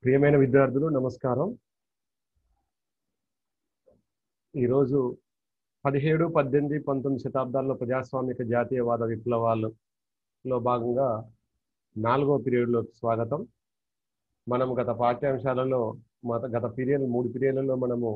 ప్రియమైన విద్యార్థులు నమస్కారం. ఈరోజు 17, 18, 19 శతాబ్దాల్లో ప్రజాస్వామిక జాతీయవాద విప్లవాలలో భాగంగా 4వ పీరియడ్లోకి స్వాగతం. మనం గత పాఠ్యాంశాలలో గత పీరియడ్ 3 పీరియడ్లలో మనము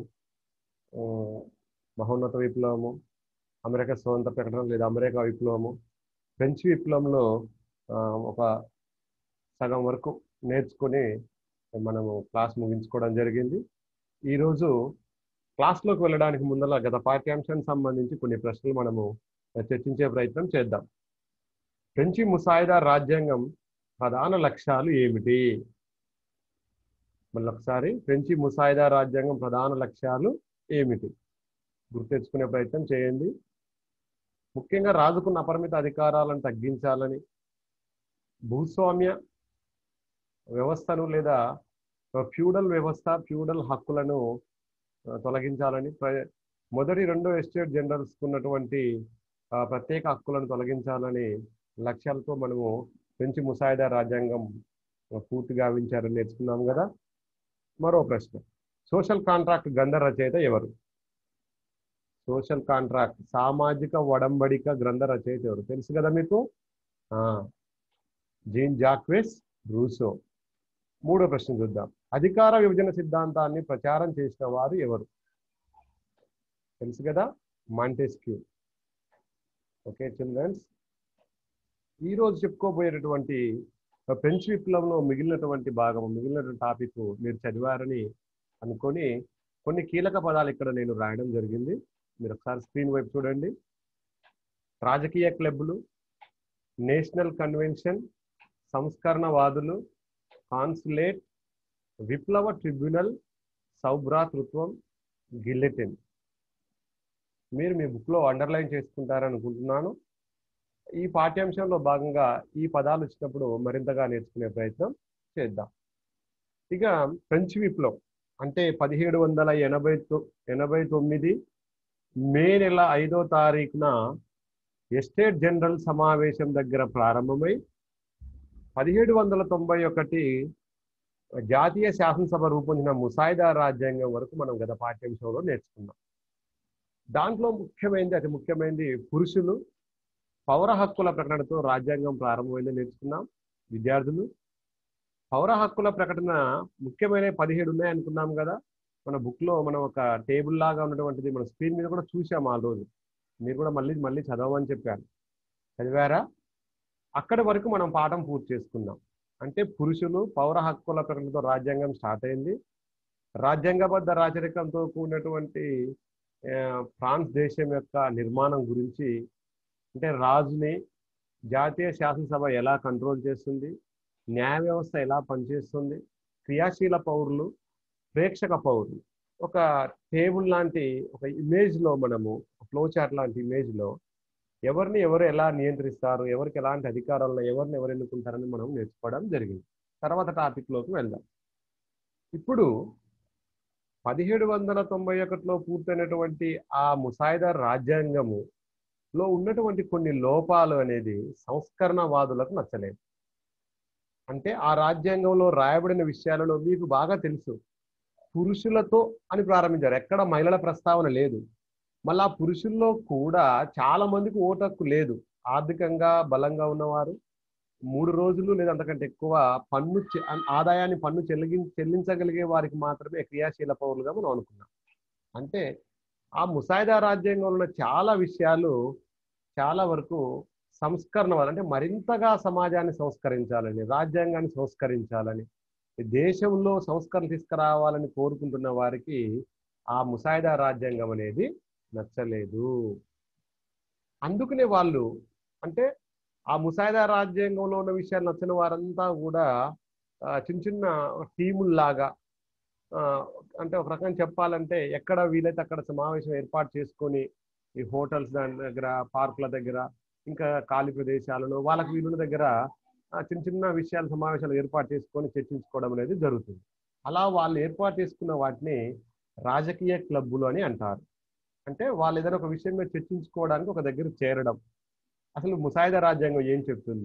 మహోన్నత విప్లవము, అమెరికా స్వతంత్ర ప్రకటన లేదా అమెరికా విప్లవము, ఫ్రెంచ్ విప్లవంలో ఒక సగం వరకు నేర్చుకొని మనము క్లాస్ ముగించుకోవడం జరిగింది. ఈరోజు క్లాస్లోకి వెళ్ళడానికి ముందర గత పాఠ్యాంశానికి సంబంధించి కొన్ని ప్రశ్నలు మనము చర్చించే ప్రయత్నం చేద్దాం. ఫ్రెంచి ముసాయిదా రాజ్యాంగం ప్రధాన లక్ష్యాలు ఏమిటి? మళ్ళొకసారి, ఫ్రెంచి ముసాయిదా రాజ్యాంగం ప్రధాన లక్ష్యాలు ఏమిటి గుర్తెచ్చుకునే ప్రయత్నం చేయండి. ముఖ్యంగా రాజుకున్న అపరిమిత అధికారాలను తగ్గించాలని, భూస్వామ్య వ్యవస్థను లేదా ఫ్యూడల్ వ్యవస్థ, ఫ్యూడల్ హక్కులను తొలగించాలని, మొదటి 2 ఎస్టేట్ జనరల్స్కు ఉన్నటువంటి ప్రత్యేక హక్కులను తొలగించాలని లక్ష్యాలతో మనము ఫ్రెంచి ముసాయిదా రాజ్యాంగం పూర్తి గావించారని నేర్చుకున్నాం కదా. మరో ప్రశ్న, సోషల్ కాంట్రాక్ట్ గ్రంథ రచయిత ఎవరు? సోషల్ కాంట్రాక్ట్, సామాజిక ఒడంబడిక గ్రంథ రచయిత ఎవరు? తెలుసు కదా మీకు, జీన్ జాక్వెస్ రూసో. మూడో ప్రశ్న చూద్దాం, అధికార విభజన సిద్ధాంతాన్ని ప్రచారం చేసిన వారు ఎవరు? తెలుసు కదా, మాంటెస్క్యూ. ఓకే చిల్డ్రన్స్, ఈరోజు చెప్పుకోబోయేటటువంటి ఫ్రెంచ్ విప్లవంలో మిగిలినటువంటి భాగం, మిగిలినటువంటి టాపిక్ మీరు చదివారని అనుకొని కొన్ని కీలక పదాలు ఇక్కడ నేను రాయడం జరిగింది. మీరు ఒకసారి స్క్రీన్ వైపు చూడండి. రాజకీయ క్లబ్లు, నేషనల్ కన్వెన్షన్, సంస్కరణవాదులు, కాన్సులేట్, విప్లవ ట్రిబ్యునల్, సౌభ్రాతృత్వం, గిల్లెటిన్. మీరు మీ బుక్లో అండర్లైన్ చేసుకుంటారనుకుంటున్నాను. ఈ పాఠ్యాంశంలో భాగంగా ఈ పదాలు వచ్చినప్పుడు మరింతగా నేర్చుకునే ప్రయత్నం చేద్దాం. ఇక ఫ్రెంచ్ విప్లవం అంటే 1789 మే నెల 5వ తారీఖున ఎస్టేట్ జనరల్ సమావేశం దగ్గర ప్రారంభమై 1791 జాతీయ శాసనసభ రూపొందిన ముసాయిదా రాజ్యాంగం వరకు మనం గత పాఠ్యాంశంలో నేర్చుకున్నాం. దాంట్లో అతి ముఖ్యమైనది పురుషులు పౌర హక్కుల ప్రకటనతో రాజ్యాంగం ప్రారంభమైందని నేర్చుకున్నాం. విద్యార్థులు, పౌర హక్కుల ప్రకటన ముఖ్యమైన 17 ఉన్నాయి అనుకున్నాం కదా. మన బుక్లో మనం ఒక టేబుల్ లాగా ఉన్నటువంటిది మన స్క్రీన్ మీద కూడా చూసాం ఆ రోజు. మీరు కూడా మళ్ళీ చదవమని చెప్పాను, చదివారా? అక్కడి వరకు మనం పాఠం పూర్తి చేసుకుందాం. అంటే పురుషులు పౌర హక్కుల ప్రకటనతో రాజ్యాంగం స్టార్ట్ అయింది. రాజ్యాంగబద్ధ రాచరికంతో కూడినటువంటి ఫ్రాన్స్ దేశం యొక్క నిర్మాణం గురించి, అంటే రాజుని జాతీయ శాసనసభ ఎలా కంట్రోల్ చేస్తుంది, న్యాయ వ్యవస్థ ఎలా పనిచేస్తుంది, క్రియాశీల పౌరులు, ప్రేక్షక పౌరులు, ఒక టేబుల్ లాంటి ఒక ఇమేజ్లో మనము ఫ్లో చార్ట్ లాంటి ఇమేజ్లో ఎవరు ఎలా నియంత్రిస్తారు, ఎవరికి ఎలాంటి అధికారాలను ఎవరు ఎన్నుకుంటారని మనం నేర్చుకోవడం జరిగింది. తర్వాత టాపిక్లోకి వెళ్దాం. ఇప్పుడు 1791లో పూర్తయినటువంటి ఆ ముసాయిదా రాజ్యాంగములో ఉన్నటువంటి కొన్ని లోపాలు అనేది సంస్కరణవాదులకు నచ్చలేదు. అంటే ఆ రాజ్యాంగంలో రాయబడిన విషయాలలో మీకు బాగా తెలుసు, పురుషులతో అని ప్రారంభించారు, ఎక్కడ మహిళల ప్రస్తావన లేదు. మళ్ళా పురుషుల్లో కూడా చాలా మందికి ఓటు హక్కు లేదు. ఆర్థికంగా బలంగా ఉన్నవారు 3 రోజులు లేదా అంతకంటే ఎక్కువ ఆదాయాన్ని చెల్లించగలిగే వారికి మాత్రమే క్రియాశీల పౌరులుగా మనం అనుకున్నాం. అంటే ఆ ముసాయిదా రాజ్యాంగంలో ఉన్న చాలా విషయాలు చాలా వరకు సంస్కరణవాదు, అంటే మరింతగా సమాజాన్ని సంస్కరించాలని, రాజ్యాంగాన్ని సంస్కరించాలని, దేశంలో సంస్కరణ తీసుకురావాలని కోరుకుంటున్న వారికి ఆ ముసాయిదా రాజ్యాంగం అనేది నచ్చలేదు. అందుకనే వాళ్ళు, అంటే ఆ ముసాయిదా రాజ్యాంగంలో ఉన్న విషయాలు నచ్చిన వారంతా కూడా చిన్న టీముల్లాగా, అంటే ఒక రకంగా చెప్పాలంటే ఎక్కడ వీలైతే అక్కడ సమావేశం ఏర్పాటు చేసుకొని ఈ హోటల్స్ దగ్గర, పార్కుల దగ్గర, ఇంకా ఖాళీ ప్రదేశాలలో వాళ్ళకి వీలున్న దగ్గర చిన్న విషయాల సమావేశాలు ఏర్పాటు చేసుకొని చర్చించుకోవడం అనేది జరుగుతుంది. అలా వాళ్ళు ఏర్పాటు చేసుకున్న వాటిని రాజకీయ క్లబ్బులు అని అంటారు. అంటే వాళ్ళు ఏదైనా ఒక విషయం మీద చర్చించుకోవడానికి ఒక దగ్గర చేరడం. అసలు ముసాయిదా రాజ్యాంగం ఏం చెప్తుంది,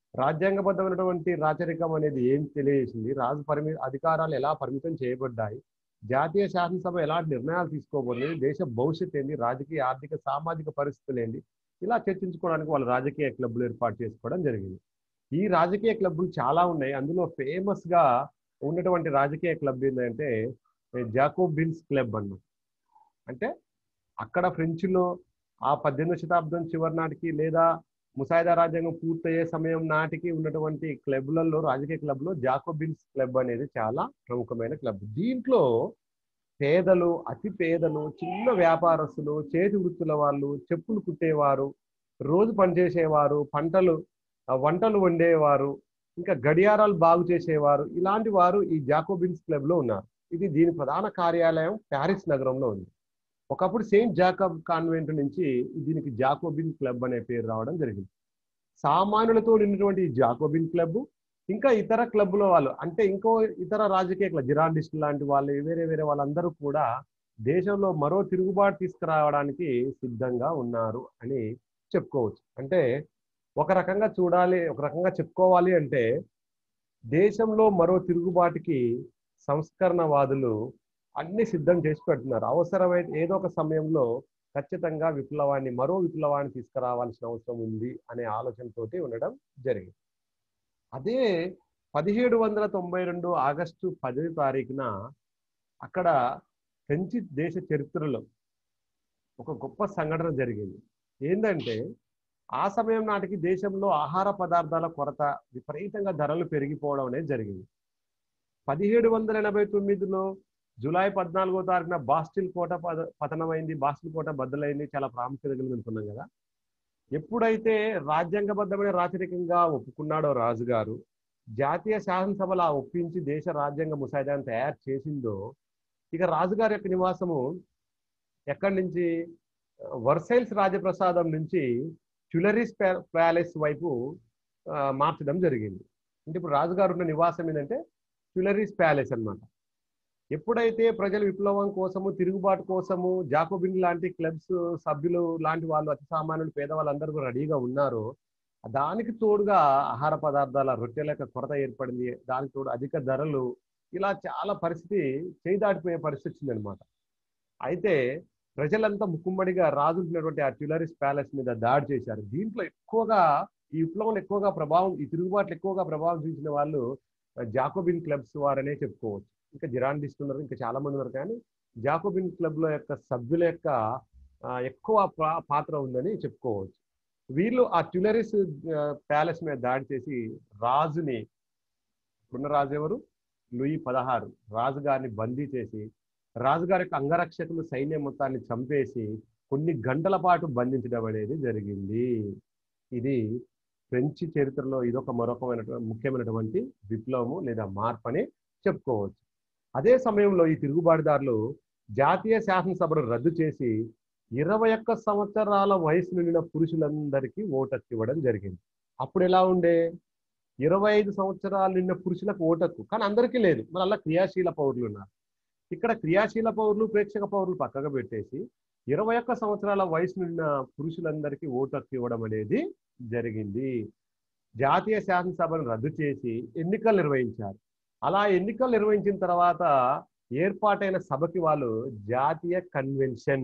రాజ్యాంగబద్ధమైనటువంటి రాచరికం అనేది ఏం తెలియజేసింది, రాజు అధికారాలు ఎలా పరిమితం చేయబడ్డాయి, జాతీయ శాసనసభ ఎలాంటి నిర్ణయాలు తీసుకోబోతుంది, దేశ భవిష్యత్ ఏంది, రాజకీయ ఆర్థిక సామాజిక పరిస్థితులు ఏంటి, ఇలా చర్చించుకోవడానికి వాళ్ళు రాజకీయ క్లబ్లు ఏర్పాటు చేసుకోవడం జరిగింది. ఈ రాజకీయ క్లబ్లు చాలా ఉన్నాయి. అందులో ఫేమస్ గా ఉన్నటువంటి రాజకీయ క్లబ్ ఏంటంటే జాకోబిన్స్ క్లబ్ అన్నమాట. అంటే అక్కడ ఫ్రెంచ్లో ఆ 18వ శతాబ్దం చివరి నాటికి లేదా ముసాయిదా రాజ్యాంగం పూర్తయ్యే సమయం నాటికి ఉన్నటువంటి క్లబ్లలో, రాజకీయ క్లబ్లో జాకోబిన్స్ క్లబ్ అనేది చాలా ప్రముఖమైన క్లబ్. దీంట్లో పేదలు, అతి పేదలు, చిన్న వ్యాపారస్తులు, చేతి వృత్తుల వాళ్ళు, చెప్పులు కుట్టేవారు, రోజు పనిచేసేవారు, వంటలు వండేవారు, ఇంకా గడియారాలు బాగు చేసేవారు, ఇలాంటి వారు ఈ జాకోబిన్స్ క్లబ్లో ఉన్నారు. దీని ప్రధాన కార్యాలయం ప్యారిస్ నగరంలో ఉంది. ఒకప్పుడు సెయింట్ జాకబ్ కాన్వెంట్ నుంచి దీనికి జాకోబిన్ క్లబ్ అనే పేరు రావడం జరిగింది. సామాన్యులతో నిన్నటువంటి ఈ జాకోబిన్ క్లబ్ ఇంకా ఇతర క్లబ్ల వాళ్ళు, అంటే ఇతర రాజకీయ క్లబ్, జిరాండిస్ట్ లాంటి వాళ్ళు, వేరే వాళ్ళందరూ కూడా దేశంలో మరో తిరుగుబాటు తీసుకురావడానికి సిద్ధంగా ఉన్నారు అని చెప్పుకోవచ్చు. అంటే ఒక రకంగా చెప్పుకోవాలి అంటే దేశంలో మరో తిరుగుబాటుకి సంస్కరణవాదులు అన్ని సిద్ధం చేసి పెడుతున్నారు. అవసరమైతే ఏదో ఒక సమయంలో ఖచ్చితంగా మరో విప్లవాన్ని తీసుకురావాల్సిన అవసరం ఉంది అనే ఆలోచనతోటి ఉండడం జరిగింది. అదే 1792 ఆగస్టు 10వ తారీఖున అక్కడ ఫ్రెంచ్ దేశ చరిత్రలో ఒక గొప్ప సంఘటన జరిగింది. ఏంటంటే ఆ సమయం నాటికి దేశంలో ఆహార పదార్థాల కొరత, విపరీతంగా ధరలు పెరిగిపోవడం అనేది జరిగింది. 1789లో జూలై 14వ తారీఖున బాస్టిల్ కోట పతనమైంది, బాస్టిల్ కోట బద్దలైంది, చాలా ప్రాముఖ్యత కలిగి కదా. ఎప్పుడైతే రాజ్యాంగబద్ధమైన రాచరికంగా ఒప్పుకున్నాడో రాజుగారు, జాతీయ శాసనసభలో ఒప్పించి దేశ రాజ్యాంగ ముసాయిదాన్ని తయారు చేసిందో, ఇక రాజుగారి యొక్క నివాసము ఎక్కడి నుంచి, వర్సైల్స్ రాజప్రసాదం నుంచి ట్యులరీస్ ప్యాలెస్ వైపు మార్చడం జరిగింది. అంటే ఇప్పుడు రాజుగారు ఉన్న నివాసం ఏంటంటే ట్యులరీస్ ప్యాలెస్ అన్నమాట. ఎప్పుడైతే ప్రజలు విప్లవం కోసము, తిరుగుబాటు కోసము జాకోబిన్ లాంటి క్లబ్స్ సభ్యులు లాంటి వాళ్ళు, అతి సామాన్యులు, పేదవాళ్ళందరూ రెడీగా ఉన్నారో, దానికి తోడుగా ఆహార పదార్థాల రొట్టెల కొరత ఏర్పడింది. దానికి తోడు అధిక ధరలు, ఇలా చాలా పరిస్థితి చేయి దాటిపోయే పరిస్థితి వచ్చిందనమాట. అయితే ప్రజలంతా ముక్కుమ్మడిగా రాజుంటున్నటువంటి ఆ ట్యులరీస్ ప్యాలెస్ మీద దాడి చేశారు. దీంట్లో ఎక్కువగా ఈ విప్లవంలో ఈ తిరుగుబాట్లు ఎక్కువగా ప్రభావం చూసిన వాళ్ళు జాకోబిన్ క్లబ్స్ వారనే చెప్పుకోవచ్చు. ఇంకా జిరాండిస్ట్ ఉన్నారు, ఇంకా చాలా మంది ఉన్నారు, కానీ జాకోబిన్ క్లబ్ల యొక్క సభ్యుల యొక్క ఎక్కువ పాత్ర ఉందని చెప్పుకోవచ్చు. వీళ్ళు ఆ ట్యులరీస్ ప్యాలెస్ మీద దాడి చేసి రాజుని, ఇప్పుడున్న రాజు ఎవరు, లూయి 16, రాజుగారిని బందీ చేసి, రాజుగారి యొక్క అంగరక్షకులు సైన్యం మొత్తాన్ని చంపేసి కొన్ని గంటల పాటు బంధించడం అనేది జరిగింది. ఇది ఫ్రెంచ్ చరిత్రలో ఇదొక ముఖ్యమైనటువంటి విప్లవము లేదా మార్పు అని చెప్పుకోవచ్చు. అదే సమయంలో ఈ తిరుగుబాటుదారులు జాతీయ శాసనసభను రద్దు చేసి 21 సంవత్సరాల వయసు నిండిన పురుషులందరికీ ఓటక్కు ఇవ్వడం జరిగింది. అప్పుడు ఎలా ఉండే, 25 సంవత్సరాలు నిండిన పురుషులకు ఓటక్కు, కానీ అందరికీ లేదు. మరి అలా క్రియాశీల పౌరులు ఉన్నారు. ఇక్కడ క్రియాశీల పౌరులు, ప్రేక్షక పౌరులు పక్కగా పెట్టేసి 21 సంవత్సరాల వయసు నిండిన పురుషులందరికీ ఓటక్కు ఇవ్వడం అనేది జరిగింది. జాతీయ శాసనసభను రద్దు చేసి ఎన్నికలు నిర్వహించారు. అలా ఎన్నికలు నిర్వహించిన తర్వాత ఏర్పాటైన సభకి వాళ్ళు జాతీయ కన్వెన్షన్,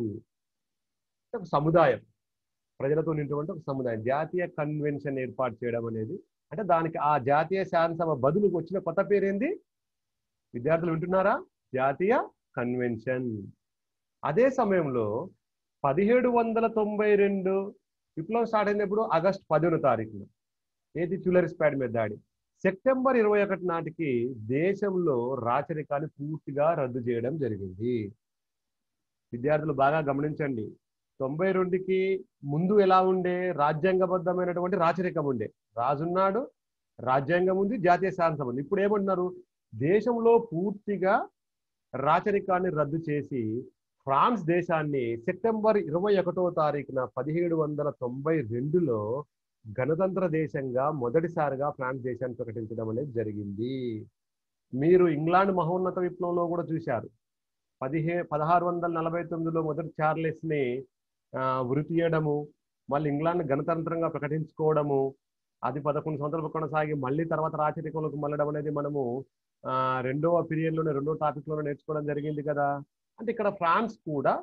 ఒక సముదాయం, ప్రజలతో నింటువంటి ఒక సముదాయం, జాతీయ కన్వెన్షన్ ఏర్పాటు చేయడం అనేది, అంటే దానికి ఆ జాతీయ శాసనసభ బదులుకు వచ్చిన కొత్త పేరేంది, విద్యార్థులు వింటున్నారా, జాతీయ కన్వెన్షన్. అదే సమయంలో 1792 విప్లవం స్టార్ట్ అయినప్పుడు ఆగస్టు 10వ తారీఖున ఏది, ట్యులరీస్ ప్యాలెస్ మీద దాడి. సెప్టెంబర్ 21 నాటికి దేశంలో రాచరికాన్ని పూర్తిగా రద్దు చేయడం జరిగింది. విద్యార్థులు బాగా గమనించండి, 92కి ముందు ఎలా ఉండే, రాజ్యాంగబద్ధమైనటువంటి రాచరికం ఉండే, రాజున్నాడు, రాజ్యాంగం ఉంది, జాతీయ శాసనసభ ఉంది. ఇప్పుడు ఏమంటున్నారు, దేశంలో పూర్తిగా రాచరికాన్ని రద్దు చేసి ఫ్రాన్స్ దేశాన్ని సెప్టెంబర్ 21వ తారీఖున 1792లో గణతంత్ర దేశంగా మొదటిసారిగా ఫ్రాన్స్ దేశాన్ని ప్రకటించడం అనేది జరిగింది. మీరు ఇంగ్లాండ్ మహోన్నత విప్లవంలో కూడా చూశారు. 1649లో మొదటి చార్లెస్ని వృత్తి చేయడము, మళ్ళీ ఇంగ్లాండ్ గణతంత్రంగా ప్రకటించుకోవడము, అది 11 సంవత్సరాలు కొనసాగి మళ్ళీ తర్వాత రాచరికంలోకి మళ్ళడం అనేది మనము రెండవ పీరియడ్లోనే రెండో టాపిక్లోనే నేర్చుకోవడం జరిగింది కదా. అంటే ఇక్కడ ఫ్రాన్స్ కూడా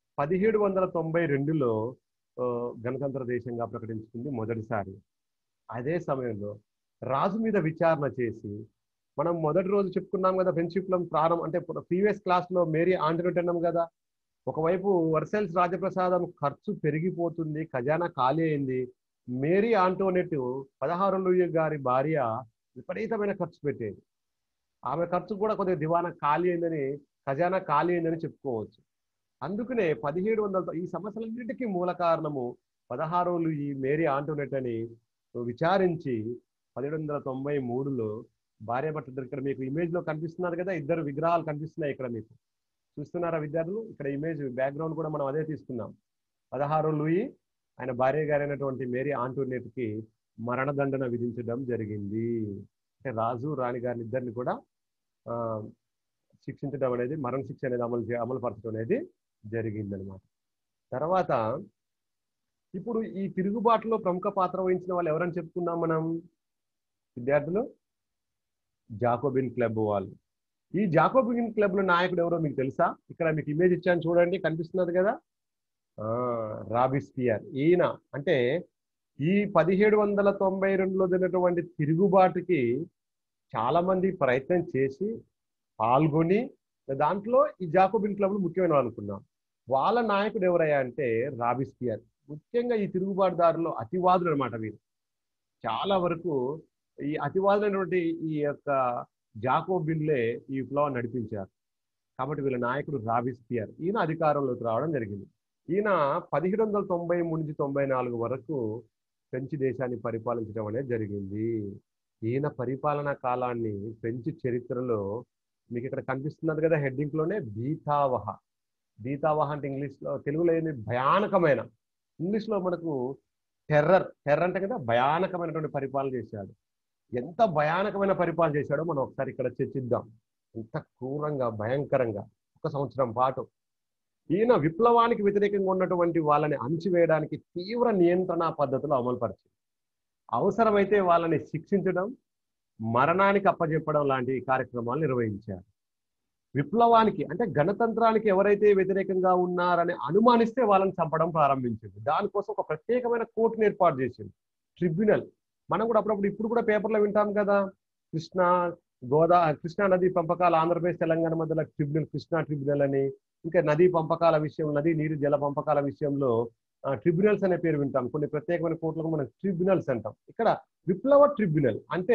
1792లో గణతంత్ర దేశంగా ప్రకటించుకుంది మొదటిసారి. అదే సమయంలో రాజు మీద విచారణ చేసి, మనం మొదటి రోజు చెప్పుకున్నాం కదా ఫ్రెండ్షిప్ లో ప్రారంభం అంటే ప్రీవియస్ క్లాస్ లో మేరీ ఆంటోనెట్ అన్నాం కదా. ఒకవైపు వర్సెల్స్ రాజప్రసాదం ఖర్చు పెరిగిపోతుంది, ఖజానా ఖాళీ అయింది. మేరీ ఆంటోనెట్ 16 లూయి గారి భార్య విపరీతమైన ఖర్చు పెట్టేది. ఆమె ఖర్చు కూడా కొద్దిగా దివానా ఖాళీ అయిందని, ఖజానా ఖాళీ అయిందని చెప్పుకోవచ్చు. అందుకనే 1700 ఈ సమస్యలన్నిటికీ మూల కారణము 16 లూయి మేరీ ఆంటోనెట్ అని విచారించి 1793లో భార్యాభర్త. ఇక్కడ మీకు ఇమేజ్ లో కనిపిస్తున్నారు కదా, ఇద్దరు విగ్రహాలు కనిపిస్తున్నాయి ఇక్కడ మీకు. చూస్తున్నారా విద్యార్థులు? ఇక్కడ ఇమేజ్ బ్యాక్గ్రౌండ్ కూడా మనం అదే తీసుకున్నాం. 16 లూయి ఆయన భార్య గారైనటువంటి మేరీ ఆంటోనెట్ కి మరణదండన విధించడం జరిగింది. అంటే రాజు రాణి గారిని ఇద్దరిని కూడా శిక్షించడం అనేది, మరణ శిక్ష అనేది అమలు పరచడం అనేది జరిగిందనమాట. తర్వాత ఇప్పుడు ఈ తిరుగుబాటులో ప్రముఖ పాత్ర వహించిన వాళ్ళు ఎవరని చెప్పుకున్నాం మనం విద్యార్థులు? జాకోబిన్ క్లబ్ వాళ్ళు. ఈ జాకోబిన్ క్లబ్ లో నాయకుడు ఎవరో మీకు తెలుసా? ఇక్కడ మీకు ఇమేజ్ ఇచ్చాను చూడండి, కనిపిస్తున్నది కదా, రాబిస్పియర్. ఈయన అంటే ఈ 1792లో జరిగినటువంటి తిరుగుబాటుకి చాలా మంది ప్రయత్నం చేసి పాల్గొని, దాంట్లో ఈ జాకోబిన్ క్లబ్లు ముఖ్యమైన వాళ్ళు అనుకున్నాం. వాళ్ళ నాయకుడు ఎవరయ్యా అంటే రాబిస్పియర్. ముఖ్యంగా ఈ తిరుగుబాటుదారులు అతివాదులు అనమాట వీరు. చాలా వరకు ఈ అతివాదులైనటువంటి ఈ యొక్క జాకోబిన్లే ఈ విప్లవాన్ని నడిపించారు. కాబట్టి వీళ్ళ నాయకుడు రాబిస్పియర్. ఈయన అధికారంలోకి రావడం జరిగింది. ఈయన 1793 నుంచి 94 వరకు ఫ్రెంచ్ దేశాన్ని పరిపాలించడం అనేది జరిగింది. ఈయన పరిపాలనా కాలాన్ని ఫ్రెంచ్ చరిత్రలో మీకు ఇక్కడ కనిపిస్తున్నది కదా హెడ్డింగ్ లోనే బీతావహ. బీతావహ అంటే ఇంగ్లీష్లో, తెలుగులో ఏంది? భయానకమైన. ఇంగ్లీష్లో మనకు టెర్రర్. టెర్రర్ అంటే కదా భయానకమైనటువంటి పరిపాలన చేశాడు. ఎంత భయానకమైన పరిపాలన చేశాడో మనం ఒకసారి ఇక్కడ చర్చిద్దాం. ఎంత క్రూరంగా, భయంకరంగా 1 సంవత్సరం పాటు ఈయన విప్లవానికి వ్యతిరేకంగా ఉన్నటువంటి వాళ్ళని అణిచివేయడానికి తీవ్ర నియంత్రణ పద్ధతులు అమలుపరిచింది. అవసరమైతే వాళ్ళని శిక్షించడం, మరణానికి అప్పజెప్పడం లాంటి కార్యక్రమాలు నిర్వహించారు. విప్లవానికి అంటే గణతంత్రానికి ఎవరైతే వ్యతిరేకంగా ఉన్నారని అనుమానిస్తే వాళ్ళని చంపడం ప్రారంభించింది. దానికోసం ఒక ప్రత్యేకమైన కోర్టును ఏర్పాటు చేసింది, ట్రిబ్యునల్. మనం కూడా అప్పుడప్పుడు ఇప్పుడు కూడా పేపర్లో వింటాం కదా, కృష్ణా నదీ పంపకాల ఆంధ్రప్రదేశ్ తెలంగాణ మధ్యలో ట్రిబ్యునల్, కృష్ణా ట్రిబ్యునల్ అని. ఇంకా నదీ పంపకాల విషయం, నదీ నీరు జల పంపకాల విషయంలో ట్రిబ్యునల్స్ అనే పేరు వింటాం. కొన్ని ప్రత్యేకమైన కోర్టులకు మనం ట్రిబ్యునల్స్ అంటాం. ఇక్కడ విప్లవ ట్రిబ్యునల్ అంటే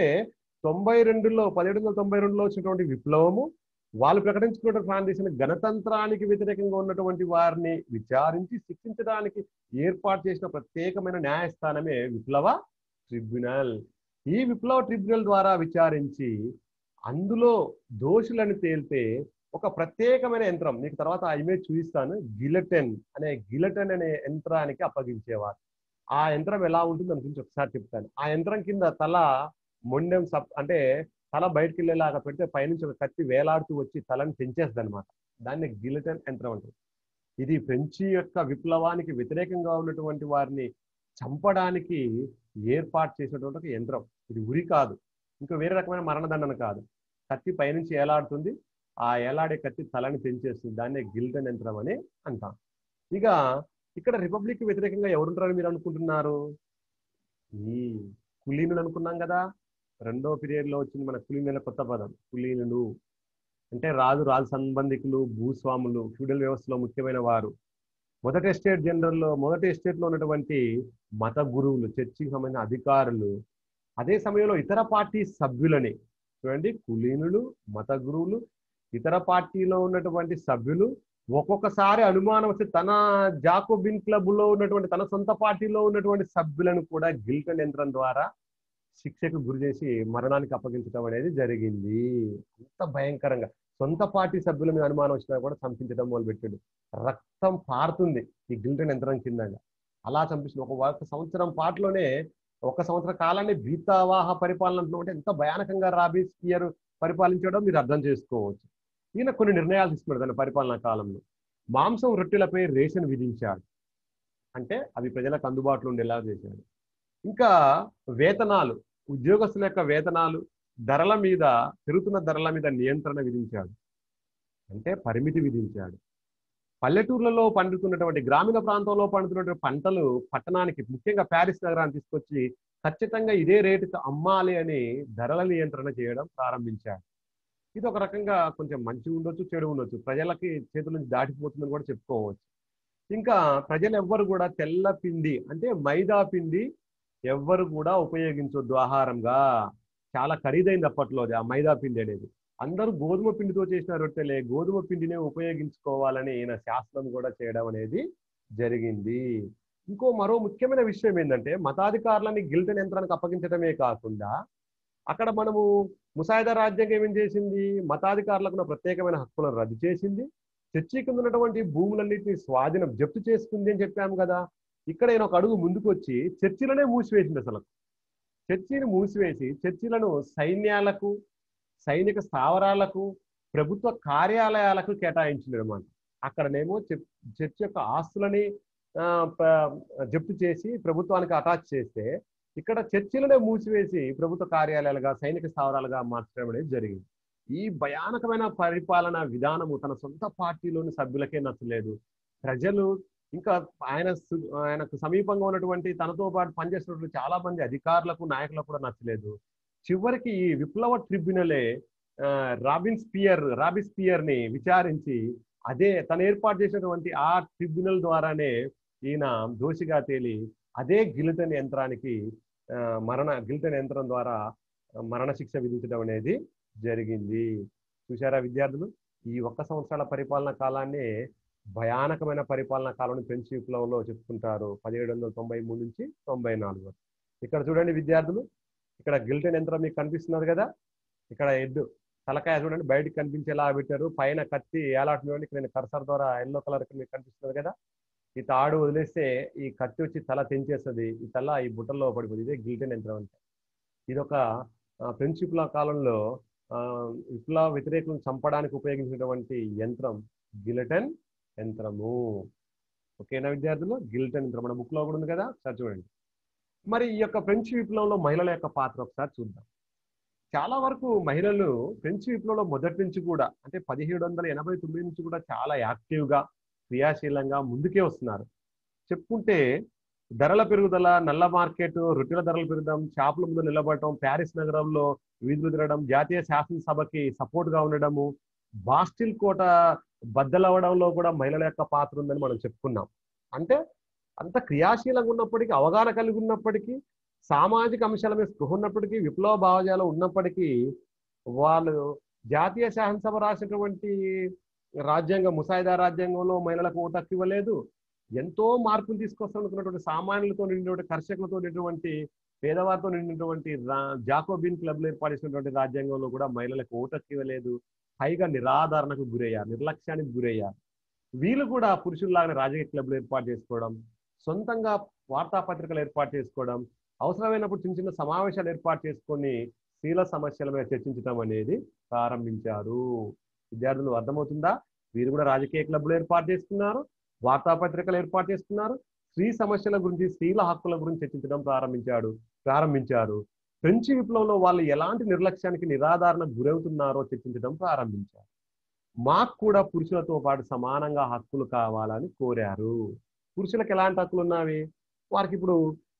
1792లో వచ్చినటువంటి విప్లవము, వాళ్ళు ప్రకటించుకున్న ఫ్రాన్స్ గణతంత్రానికి వ్యతిరేకంగా ఉన్నటువంటి వారిని విచారించి శిక్షించడానికి ఏర్పాటు చేసిన ప్రత్యేకమైన న్యాయస్థానమే విప్లవ ట్రిబ్యునల్. ఈ విప్లవ ట్రిబ్యునల్ ద్వారా విచారించి అందులో దోషులను తేలితే ఒక ప్రత్యేకమైన యంత్రం, మీకు తర్వాత ఆ ఇమేజ్ చూపిస్తాను, గిలెటన్ అనే యంత్రానికి అప్పగించేవారు. ఆ యంత్రం ఎలా ఉంటుంది దాని గురించి ఒకసారి చెప్తాను. ఆ యంత్రం కింద తల మొండెం అంటే తల బయటకు వెళ్ళేలాగా పెడితే పైనుంచి ఒక కత్తి వేలాడుతూ వచ్చి తలని తెంచేస్తుంది అనమాట. దాన్ని గిలెటన్ యంత్రం అంటారు. ఇది ఫ్రెంచ్ యొక్క విప్లవానికి వ్యతిరేకంగా ఉన్నటువంటి వారిని చంపడానికి ఏర్పాటు చేసినటువంటి ఒక యంత్రం. ఇది ఉరి కాదు, ఇంకా వేరే రకమైన మరణదండన కాదు. కత్తి పైనుంచి ఏలాడుతుంది, ఆ ఏలాడే కత్తి తలని తెంచేస్తుంది. దాన్నే గిల్టన్ యంత్రం అని అంటాం. ఇక ఇక్కడ రిపబ్లిక్ వ్యతిరేకంగా ఎవరుంటారని మీరు అనుకుంటున్నారు? ఈ కులీనులు అనుకున్నాం కదా, రెండో పీరియడ్లో వచ్చింది మన కులీనుల కొత్త పదం. కులీనులు అంటే రాజు సంబంధికులు, భూస్వాములు, ఫ్యూడల్ వ్యవస్థలో ముఖ్యమైన వారు. మొదటి ఎస్టేట్లో ఉన్నటువంటి మత గురువులు, చర్చికి సంబంధించిన అధికారులు. అదే సమయంలో ఇతర పార్టీ సభ్యులని చూడండి, కులీనులు, మత గురువులు, ఇతర పార్టీలో ఉన్నటువంటి సభ్యులు. ఒక్కొక్కసారి అనుమానం వస్తే తన జాకోబిన్ క్లబ్ లో ఉన్నటువంటి తన సొంత పార్టీలో ఉన్నటువంటి సభ్యులను కూడా గిల్టన్ యంత్రం ద్వారా శిక్షకు గురి చేసి మరణానికి అప్పగించడం అనేది జరిగింది. అంత భయంకరంగా సొంత పార్టీ సభ్యుల మీద అనుమానం వచ్చినా కూడా చంపించడం మొదలుపెట్టాడు. రక్తం పారుతుంది ఈ గిల్టన్ యంత్రం కింద. అలా చంపించిన ఒక సంవత్సరం పాటులోనే, 1 సంవత్సర కాలాన్ని బీతావాహ పరిపాలన అంటే ఎంత భయానకంగా రాబిస్పియర్ పరిపాలించడం మీరు అర్థం చేసుకోవచ్చు. ఈయన కొన్ని నిర్ణయాలు తీసుకున్నాడు తన పరిపాలనా కాలంలో. మాంసం రొట్టెలపై రేషన్ విధించాడు, అంటే అవి ప్రజలకు అందుబాటులో ఉండేలా చేశాడు. ఇంకా వేతనాలు, ఉద్యోగస్తుల యొక్క వేతనాలు, ధరల మీద, పెరుగుతున్న ధరల మీద నియంత్రణ విధించాడు, అంటే పరిమితి విధించాడు. పల్లెటూర్లలో పండుతున్నటువంటి, గ్రామీణ ప్రాంతంలో పండుతున్నటువంటి పంటలు పట్టణానికి, ముఖ్యంగా ప్యారిస్ నగరాన్ని తీసుకొచ్చి ఖచ్చితంగా ఇదే రేటుకు అమ్మాలి అని ధరల నియంత్రణ చేయడం ప్రారంభించాడు. ఇది ఒక రకంగా కొంచెం మంచి ఉండొచ్చు, చెడు ఉండొచ్చు, ప్రజలకి చేతుల నుంచి దాటిపోతుందని కూడా చెప్పుకోవచ్చు. ఇంకా ప్రజలు ఎవ్వరు కూడా తెల్ల పిండి అంటే మైదా పిండి ఎవ్వరు కూడా ఉపయోగించొద్దు ఆహారంగా. చాలా ఖరీదైంది అప్పట్లో ఆ మైదా పిండి అనేది. అందరూ గోధుమ పిండితో చేసిన రొట్టెలే, గోధుమ పిండినే ఉపయోగించుకోవాలని ఈయన శాసనం కూడా చేయడం అనేది జరిగింది. మరో ముఖ్యమైన విషయం ఏంటంటే, మతాధికారులని గిల్టన్ యంత్రానికి అప్పగించడమే కాకుండా, అక్కడ మనము ముసాయిదా రాజ్యాంగం ఏం చేసింది, మతాధికారులకు ఉన్న ప్రత్యేకమైన హక్కులను రద్దు చేసింది, చర్చి కింద ఉన్నటువంటి భూములన్నింటినీ స్వాధీనం జప్తు చేసుకుంది అని చెప్పాము కదా. ఇక్కడ ఈయన ఒక అడుగు ముందుకు వచ్చి చర్చిలనే మూసివేసింది. అసలు చర్చిని మూసివేసి చర్చిలను సైన్యాలకు, సైనిక స్థావరాలకు, ప్రభుత్వ కార్యాలయాలకు కేటాయించింది అనమాట. అక్కడనేమో చర్చి యొక్క ఆస్తులని జప్తు చేసి ప్రభుత్వానికి అటాచ్ చేస్తే, ఇక్కడ చర్చిలనే మూసివేసి ప్రభుత్వ కార్యాలయాలుగా, సైనిక స్థావరాలుగా మార్చడం అనేది జరిగింది. ఈ భయానకమైన పరిపాలన విధానము తన సొంత పార్టీలోని సభ్యులకే నచ్చలేదు. ప్రజలు, ఇంకా ఆయనకు సమీపంగా ఉన్నటువంటి, తనతో పాటు పనిచేస్తున్నటువంటి చాలా మంది అధికారులకు, నాయకులకు కూడా నచ్చలేదు. చివరికి ఈ విప్లవ ట్రిబ్యునలే రాబిస్పియర్ ని విచారించి, అదే తను ఏర్పాటు చేసినటువంటి ఆ ట్రిబ్యునల్ ద్వారానే ఈయన దోషిగా తేలి, అదే గిల్టన్ యంత్రానికి గిల్టన్ యంత్రం ద్వారా మరణశిక్ష విధించడం అనేది జరిగింది. చూశారా విద్యార్థులు, ఈ 1 సంవత్సరాల పరిపాలనా కాలాన్ని భయానకమైన పరిపాలనా కాలం ఫ్రెంచ్ విప్లవంలో చెప్పుకుంటారు, 1793 నుంచి 94. ఇక్కడ చూడండి విద్యార్థులు, ఇక్కడ గిల్టన్ యంత్రం మీకు కనిపిస్తున్నది కదా. ఇక్కడ తలకాయ చూడండి బయటకు కనిపించేలా పెట్టారు, పైన కత్తి ఏలాడుతుంది. ఇక్కడ కర్సర్ ద్వారా ఎల్లో కలర్ మీకు కనిపిస్తుంది కదా. ఈ తాడు వదిలేస్తే ఈ కత్తి వచ్చి తల తెంచేస్తుంది, ఈ తల ఈ బుట్టల్లో పడిపోతుంది. ఇదే గిల్టన్ యంత్రం అంటే. ఇదొక ఫ్రెంచ్ విప్లవ కాలంలో విప్లవ వ్యతిరేకులను చంపడానికి ఉపయోగించినటువంటి యంత్రం గిల్టన్ యంత్రము. ఓకేనా విద్యార్థులు, గిల్టన్ యంత్రం మన బుక్ లో కూడా ఉంది కదా, సార్ చూడండి. మరి ఈ యొక్క ఫ్రెంచ్ విప్లవంలో మహిళల యొక్క పాత్ర ఒకసారి చూద్దాం. చాలా వరకు మహిళలు ఫ్రెంచ్ విప్లవంలో మొదటి నుంచి కూడా, అంటే 1789 నుంచి కూడా చాలా యాక్టివ్గా, క్రియాశీలంగా ముందుకే వస్తున్నారు. చెప్పుకుంటే ధరల పెరుగుదల, నల్ల మార్కెట్, రొట్టెల ధరలు పెరగడం, షాపుల ముందు నిలబడటం, ప్యారిస్ నగరంలో వీధులు తిరగడం, జాతీయ శాసనసభకి సపోర్ట్గా ఉండడము, బాస్టిల్ కోట బద్దలవడంలో కూడా మహిళల యొక్క పాత్ర ఉందని మనం చెప్పుకున్నాం. అంటే అంత క్రియాశీలంగా ఉన్నప్పటికీ, అవగాహన కలిగి ఉన్నప్పటికీ, సామాజిక అంశాల మీద స్పృహ ఉన్నప్పటికీ, విప్లవ భావజాలం ఉన్నప్పటికీ, వాళ్ళు జాతీయ శాసనసభ రాసినటువంటి రాజ్యాంగం, ముసాయిదా రాజ్యాంగంలో మహిళలకు ఓటు హక్కు ఇవ్వలేదు. ఎంతో మార్పులు తీసుకొస్తున్నటువంటి సామాన్యులతో నిండినటువంటి, కర్షకులతో నిండినటువంటి, పేదవారితో నిండినటువంటి జాకోబిన్ క్లబ్లు ఏర్పాటు చేసినటువంటి రాజ్యాంగంలో కూడా మహిళలకు ఓటు హక్కు ఇవ్వలేదు. పైగా నిరాదరణకు గురయ్యారు, నిర్లక్ష్యానికి గురయ్యారు. వీళ్ళు కూడా పురుషుల్లాగానే రాజకీయ క్లబ్లు ఏర్పాటు చేసుకోవడం, సొంతంగా వార్తాపత్రికలు ఏర్పాటు చేసుకోవడం, అవసరమైనప్పుడు చిన్న చిన్న సమావేశాలు ఏర్పాటు చేసుకొని స్త్రీల సమస్యల మీద చర్చించడం అనేది ప్రారంభించారు. విద్యార్థులు అర్థమవుతుందా? వీరు కూడా రాజకీయ క్లబ్లు ఏర్పాటు చేసుకున్నారు, వార్తాపత్రికలు ఏర్పాటు చేసుకున్నారు, స్త్రీ సమస్యల గురించి, స్త్రీల హక్కుల గురించి చర్చించడం ప్రారంభించారు. ఫ్రెంచ్ విప్లవంలో వాళ్ళు ఎలాంటి నిర్లక్ష్యానికి, నిరాధారణకు గురవుతున్నారో చర్చించడం ప్రారంభించారు. మాకు కూడా పురుషులతో పాటు సమానంగా హక్కులు కావాలని కోరారు. పురుషులకు ఎలాంటి హక్కులు ఉన్నవి? వారికి ఇప్పుడు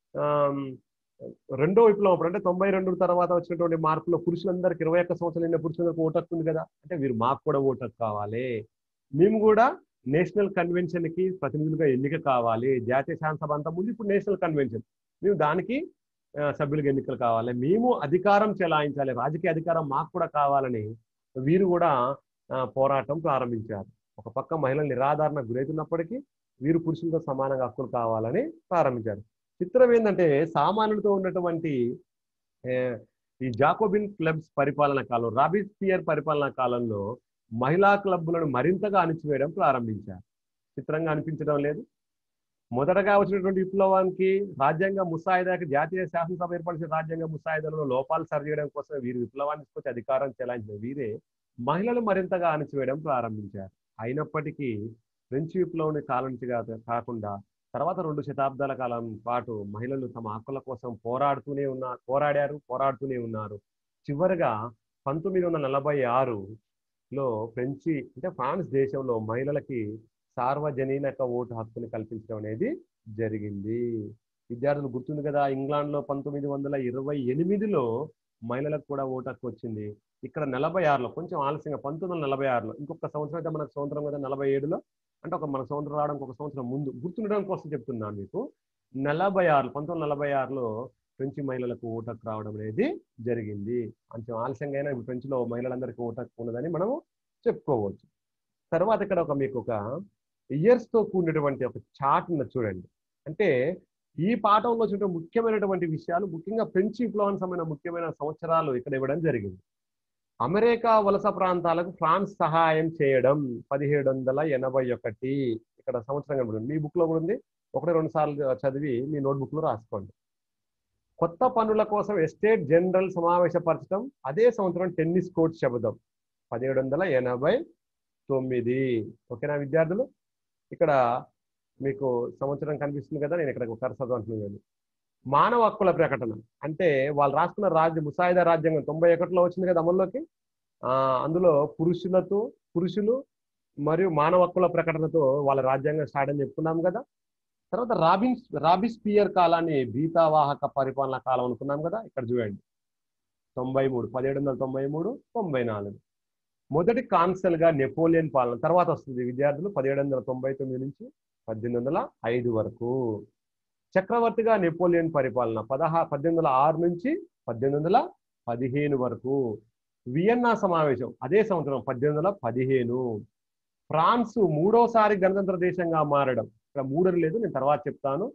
రెండో విప్లవం, అంటే 92 తర్వాత వచ్చినటువంటి మార్పులో పురుషులందరికీ 21 సంవత్సరాలు నిండిన పురుషులకు ఓటు హక్కు ఉంది కదా. అంటే వీరు మాకు కూడా ఓటు హక్కు కావాలి, మేము కూడా నేషనల్ కన్వెన్షన్ కి ప్రతినిధులుగా ఎన్నిక కావాలి. జాతీయ శాసనసభ అంతా ముందు, ఇప్పుడు నేషనల్ కన్వెన్షన్, మేము దానికి సభ్యులుగా ఎన్నికలు కావాలి, మేము అధికారం చెలాయించాలి, రాజకీయ అధికారం మాకు కూడా కావాలని వీరు కూడా పోరాటం ప్రారంభించారు. ఒక పక్క మహిళలు నిరాధారణ గురవుతున్నప్పటికీ వీరు పురుషులతో సమానంగా హక్కులు కావాలని ప్రారంభించారు. చిత్రం ఏంటంటే, సామాన్యులతో ఉన్నటువంటి ఈ జాకోబిన్ క్లబ్స్ పరిపాలన కాలం, రాబిస్పియర్ పరిపాలనా కాలంలో మహిళా క్లబ్బులను మరింతగా అణిచివేయడం ప్రారంభించారు. చిత్రంగా అనిపించడం లేదు? మొదటగా వచ్చినటువంటి విప్లవానికి, రాజ్యాంగ ముసాయిదాకి, జాతీయ శాసనసభ ఏర్పరిచిన రాజ్యాంగ ముసాయిదాలలో లోపాలు సరిచేయడం కోసం వీరు విప్లవాన్ని తీసుకొచ్చి అధికారం చెలాయించిన వీరే మహిళలు మరింతగా అణిచివేయడం ప్రారంభించారు. అయినప్పటికీ ఫ్రెంచ్ విప్లవం కాలం నుంచి కాకుండా తర్వాత 2 శతాబ్దాల కాలం పాటు మహిళలు తమ హక్కుల కోసం పోరాడుతూనే ఉన్నారు. చివరగా 1946లో అంటే ఫ్రాన్స్ దేశంలో మహిళలకి సార్వజనీనక ఓటు హక్కుని కల్పించడం అనేది జరిగింది. విద్యార్థులు గుర్తుంది కదా, ఇంగ్లాండ్లో 1928లో మహిళలకు కూడా ఓటు హక్కు వచ్చింది. ఇక్కడ 46లో కొంచెం ఆలస్యంగా 1946లో, ఇంకొక సంవత్సరం అయితే మనకు సంవత్సరం కదా 47లో, అంటే మన సంవత్సరం రావడానికి ఒక సంవత్సరం ముందు గుర్తుండడం కోసం చెప్తున్నాను మీకు. 1946లో ఫ్రెంచ్ మహిళలకు ఓటు హక్కు రావడం అనేది జరిగింది. కొంచెం ఆలస్యంగా అయినా ఫ్రెంచ్లో మహిళలందరికీ ఓటు హక్కు ఉన్నదని మనము చెప్పుకోవచ్చు. తర్వాత ఇక్కడ మీకు ఒక ఇయర్స్ తో కూడినటువంటి ఒక చార్ట్ ఉన్నది చూడండి. అంటే ఈ పాఠంలో వచ్చిన ముఖ్యమైనటువంటి విషయాలు, ముఖ్యంగా ఫ్రెంచ్ విప్లవానికి సంబంధించిన ముఖ్యమైన సంవత్సరాలు ఇక్కడ ఇవ్వడం జరిగింది. అమెరికా వలస ప్రాంతాలకు ఫ్రాన్స్ సహాయం చేయడం 1781. ఇక్కడ సంవత్సరం కనబడుతుంది, మీ బుక్ లో కూడా ఉంది. 1-2 సార్లు చదివి మీ నోట్బుక్ లో రాసుకోండి. కొత్త పనుల కోసం ఎస్టేట్ జనరల్ సమావేశపరచడం, అదే సంవత్సరం టెన్నిస్ కోర్ట్ శబ్దం 1789. ఓకేనా విద్యార్థులు? ఇక్కడ మీకు సంవత్సరం కనిపిస్తుంది కదా, నేను ఇక్కడ ఒకసారి చదవంటున్నాను. మానవ హక్కుల ప్రకటన అంటే వాళ్ళు రాసుకున్న ముసాయిదా రాజ్యాంగం 91లో వచ్చింది కదా అమల్లోకి. అందులో పురుషులు మరియు మానవ హక్కుల ప్రకటనతో వాళ్ళ రాజ్యాంగం స్టార్ట్ అని చెప్పుకున్నాం కదా. తర్వాత రాబిస్పియర్ కాలాన్ని భీతావాహక పరిపాలన కాలం అనుకున్నాం కదా. ఇక్కడ చూడండి 1793, 94. మొదటి కాన్సల్ గా నెపోలియన్ పాలన తర్వాత వస్తుంది విద్యార్థులు 1799 నుంచి 1805 వరకు. చక్రవర్తిగా నెపోలియన్ పరిపాలన 1806 నుంచి 1815 వరకు. వియన్నా సమావేశం అదే సంవత్సరం 1815. ఫ్రాన్స్ మూడోసారి గణతంత్ర దేశంగా మారడం, ఇక్కడ 3 లేదు, నేను తర్వాత చెప్తాను,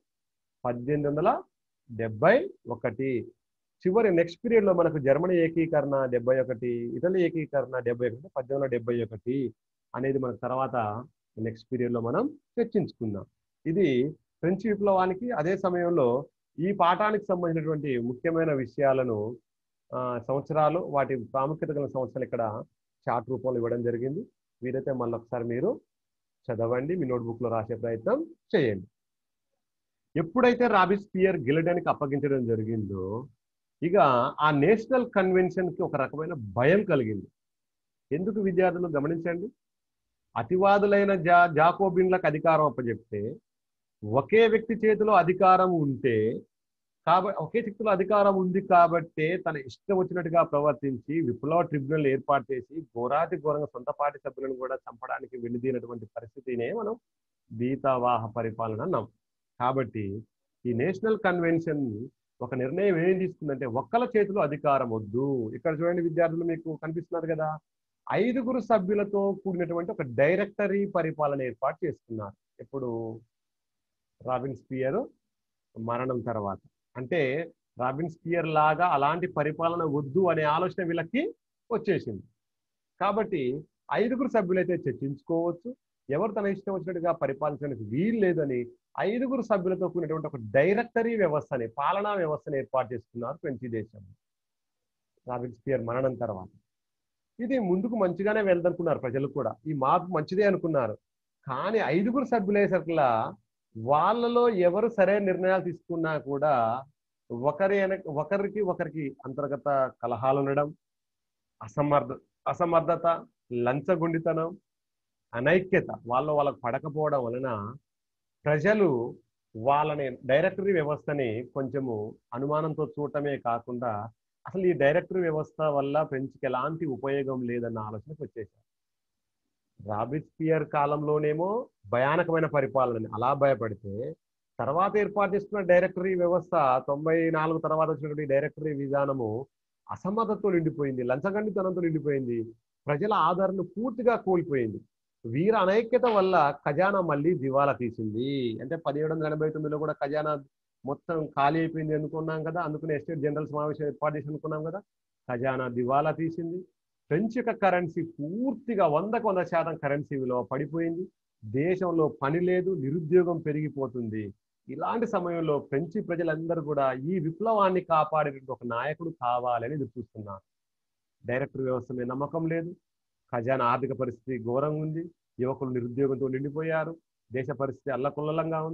1871. చివరి నెక్స్ట్ పీరియడ్ లో మనకు జర్మనీ ఏకీకరణ 71, ఇటలీ ఏకీకరణ 71, 1871 అనేది మనకు తర్వాత నెక్స్ట్ పీరియడ్ లో మనం చర్చించుకుందాం. ఇది ఫ్రెంచ్ విప్లవానికి అదే సమయంలో ఈ పాఠానికి సంబంధించినటువంటి ముఖ్యమైన విషయాలను సంవత్సరాలు, వాటి ప్రాముఖ్యత గల సంవత్సరాలు ఇక్కడ చార్ట్ రూపంలో ఇవ్వడం జరిగింది. వీరైతే మళ్ళీ ఒకసారి మీరు చదవండి, మీ నోట్బుక్ లో రాసే ప్రయత్నం చేయండి. ఎప్పుడైతే రాబిస్పియర్ గిలెడన్కి అప్పగించడం జరిగిందో ఇక ఆ నేషనల్ కన్వెన్షన్ కి ఒక రకమైన భయం కలిగింది. ఎందుకు విద్యార్థులు గమనించండి, అతివాదులైన జాకోబిన్లకు అధికారం అప్పచెప్తే, ఒకే వ్యక్తి చేతిలో అధికారం ఉంటే ఒకే శక్తిలో అధికారం ఉంది కాబట్టి తన ఇష్టం వచ్చినట్టుగా ప్రవర్తించి విప్లవ ట్రిబ్యునల్ ఏర్పాటు చేసి ఘోరాతి ఘోరంగా సొంత పార్టీ సభ్యులను కూడా చంపడానికి వెనుదీనటువంటి పరిస్థితినే మనం భీతావాహ పరిపాలన అన్నాం. కాబట్టి ఈ నేషనల్ కన్వెన్షన్ ఒక నిర్ణయం ఏం తీసుకుందంటే ఒక్కల చేతిలో అధికారం వద్దు. ఇక్కడ చూడండి విద్యార్థులు, మీకు కనిపిస్తున్నారు కదా, 5 సభ్యులతో కూడినటువంటి ఒక డైరెక్టరీ పరిపాలన ఏర్పాటు చేసుకున్నారు. ఇప్పుడు రాబిస్పియర్ మరణం తర్వాత. అంటే రాబిస్పియర్ లాగా అలాంటి పరిపాలన వద్దు అనే ఆలోచన వీళ్ళకి వచ్చేసింది. కాబట్టి 5 సభ్యులైతే చర్చించుకోవచ్చు, ఎవరు తన ఇష్టం వచ్చినట్టుగా పరిపాలించడానికి వీలు లేదని 5 సభ్యులతో కూడినటువంటి ఒక డైరెక్టరీ వ్యవస్థని, పాలనా వ్యవస్థని ఏర్పాటు చేసుకున్నారు ఫ్రెంచ్ దేశంలో రాబిస్పియర్ మరణం తర్వాత. ఇది ముందుకు మంచిగానే వెళ్దనుకున్నారు ప్రజలు కూడా, ఈ మార్పు మంచిదే అనుకున్నారు. కానీ 5 సభ్యులయ్యేసరికల్లా వాళ్ళలో ఎవరు సరైన నిర్ణయాలు తీసుకున్నా కూడా ఒకరికి అంతర్గత కలహాలు ఉండడం, అసమర్థత, లంచగొండితనం, అనైక్యత వాళ్ళకు పడకపోవడం వలన ప్రజలు వాళ్ళని డైరెక్టరీ వ్యవస్థని కొంచెము అనుమానంతో చూడటమే కాకుండా అసలు ఈ డైరెక్టరీ వ్యవస్థ వల్ల ఫ్రెంచ్కి ఎలాంటి ఉపయోగం లేదన్న ఆలోచనకు వచ్చేసారు. రాబిస్పియర్ కాలంలోనేమో భయానకమైన పరిపాలన అలా భయపడితే, తర్వాత ఏర్పాటు చేసుకున్న డైరెక్టరీ వ్యవస్థ 94 తర్వాత వచ్చినటువంటి డైరెక్టరీ విధానము అసమర్థతో నిండిపోయింది, లంచగండితనంతో నిండిపోయింది, ప్రజల ఆదరణ పూర్తిగా కోల్పోయింది. వీర అనైక్యత వల్ల ఖజానా మళ్ళీ దివాలా తీసింది. అంటే 1789లో కూడా ఖజానా మొత్తం ఖాళీ అయిపోయింది అనుకున్నాం కదా, అందుకని ఎస్టేట్ జనరల్ సమావేశం ఏర్పాటు చేసి అనుకున్నాం కదా, ఖజానా దివాలా తీసింది. ఫ్రెంచ్ యొక్క కరెన్సీ పూర్తిగా 100% కరెన్సీ విలువ పడిపోయింది. దేశంలో పని లేదు, నిరుద్యోగం పెరిగిపోతుంది. ఇలాంటి సమయంలో ఫ్రెంచ్ ప్రజలందరూ కూడా ఈ విప్లవాన్ని కాపాడే ఒక నాయకుడు కావాలని ఎదురు చూస్తున్నారు. డైరెక్టరీ వ్యవస్థ మీద నమ్మకం లేదు, ఖజానా ఆర్థిక పరిస్థితి ఘోరంగా ఉంది, యువకులు నిరుద్యోగంతో నిండిపోయారు, దేశ పరిస్థితి అల్లకొల్లలంగా ఉంది.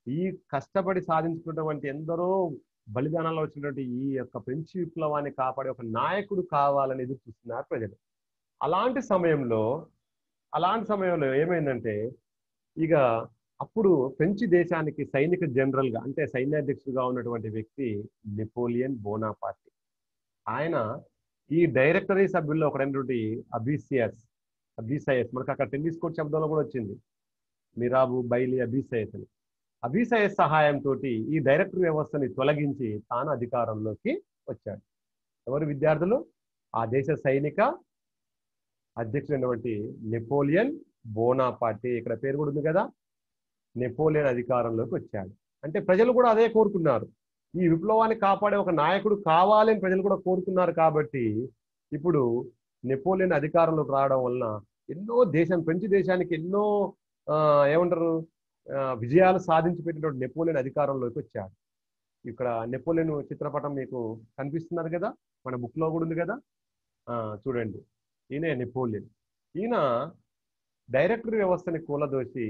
ఈ కష్టపడి సాధించుకున్నటువంటి ఎందరో బలిదానాలు వచ్చినటువంటి ఈ యొక్క ఫ్రెంచ్ విప్లవాన్ని కాపాడే ఒక నాయకుడు కావాలని ఎదురు చూస్తున్నారు ప్రజలు. అలాంటి సమయంలో ఏమైందంటే ఇక అప్పుడు ఫ్రెంచ్ దేశానికి సైనిక జనరల్ గా అంటే సైన్యాధ్యక్షుడిగా ఉన్నటువంటి వ్యక్తి నెపోలియన్ బోనాపార్టీ. ఆయన ఈ డైరెక్టరీ సభ్యుల్లో ఒకటైనటువంటి అబీసయస్ మనకు అక్కడ టెన్నిస్ కోర్ట్ శబ్దంలో కూడా వచ్చింది, మిరాబు బైలీ అబీసయస్ అని. అబీసయస్ సహాయంతో ఈ డైరెక్టరీ వ్యవస్థని తొలగించి తాను అధికారంలోకి వచ్చాడు. ఎవరు విద్యార్థులు? ఆ దేశ సైనిక అధ్యక్షుడైనటువంటి నెపోలియన్ బోనాపార్టీ. ఇక్కడ పేరు కూడా ఉంది కదా, నెపోలియన్ అధికారంలోకి వచ్చాడు. అంటే ప్రజలు కూడా అదే కోరుకున్నారు, ఈ విప్లవాన్ని కాపాడే ఒక నాయకుడు కావాలని ప్రజలు కూడా కోరుకున్నారు. కాబట్టి ఇప్పుడు నెపోలియన్ అధికారంలోకి రావడం వలన ఎన్నో ఫ్రెంచ్ దేశానికి ఎన్నో ఏమంటారు విజయాలు సాధించి పెట్టినటువంటి నెపోలియన్ అధికారంలోకి వచ్చాడు. ఇక్కడ నెపోలియన్ చిత్రపటం మీకు కనిపిస్తున్నారు కదా, మన బుక్ లో కూడా ఉంది కదా, చూడండి. ఈయన నెపోలియన్. ఈయన డైరెక్టరీ వ్యవస్థని కూలదోసి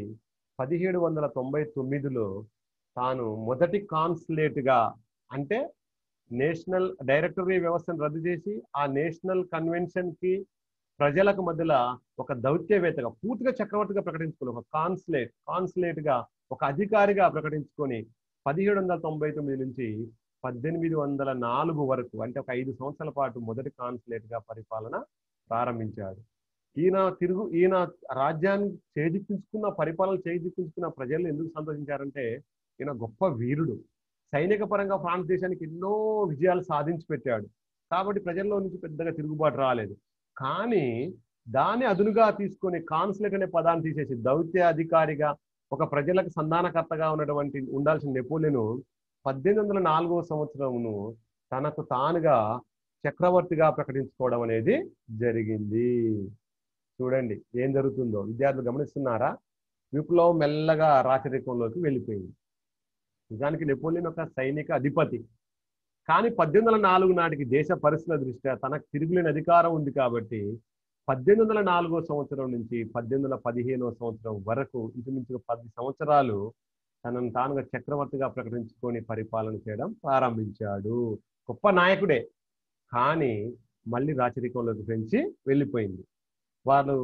1799లో తాను మొదటి కాన్సులేట్ గా, అంటే నేషనల్ డైరెక్టరీ వ్యవస్థను రద్దు చేసి ఆ నేషనల్ కన్వెన్షన్ కి ప్రజలకు మధ్యలో ఒక దౌత్యవేత్తగా పూర్తిగా చక్రవర్తిగా ప్రకటించుకొని ఒక కాన్సులేట్ గా ఒక అధికారిగా ప్రకటించుకొని 1799 నుంచి 1804 వరకు అంటే ఒక 5 సంవత్సరాల పాటు మొదటి కాన్సులేట్ గా పరిపాలన ప్రారంభించాడు. ఈయన రాజ్యాన్ని పరిపాలన చేజిక్కించుకున్న ప్రజలు ఎందుకు సంతోషించారంటే ఈయన గొప్ప వీరుడు, సైనిక పరంగా ఫ్రాన్స్ దేశానికి ఎన్నో విజయాలు సాధించి పెట్టాడు. కాబట్టి ప్రజల్లో నుంచి పెద్దగా తిరుగుబాటు రాలేదు. కానీ దాన్ని అదునుగా తీసుకొని కాన్సులేట్ అనే పదాన్ని తీసేసి దౌత్య అధికారిగా ఒక ప్రజలకు సంధానకర్తగా ఉండాల్సిన నెపోలియన్ 1804 సంవత్సరమును తనకు తానుగా చక్రవర్తిగా ప్రకటించుకోవడం అనేది జరిగింది. చూడండి ఏం జరుగుతుందో, విద్యార్థులు గమనిస్తున్నారా? విప్లవం మెల్లగా రాచరికంలోకి వెళ్ళిపోయింది. నిజానికి నెపోలియన్ ఒక సైనిక అధిపతి, కానీ 1804 నాటికి దేశ పరిస్థితుల దృష్ట్యా తనకు తిరుగులేని అధికారం ఉంది కాబట్టి 1804 సంవత్సరం నుంచి 1815 సంవత్సరం వరకు ఇంచుమించుగా 10 సంవత్సరాలు తనను తానుగా చక్రవర్తిగా ప్రకటించుకొని పరిపాలన చేయడం ప్రారంభించాడు. గొప్ప నాయకుడే, కానీ మళ్ళీ రాచరికంలోకి పెంచి వెళ్ళిపోయింది. వాళ్ళు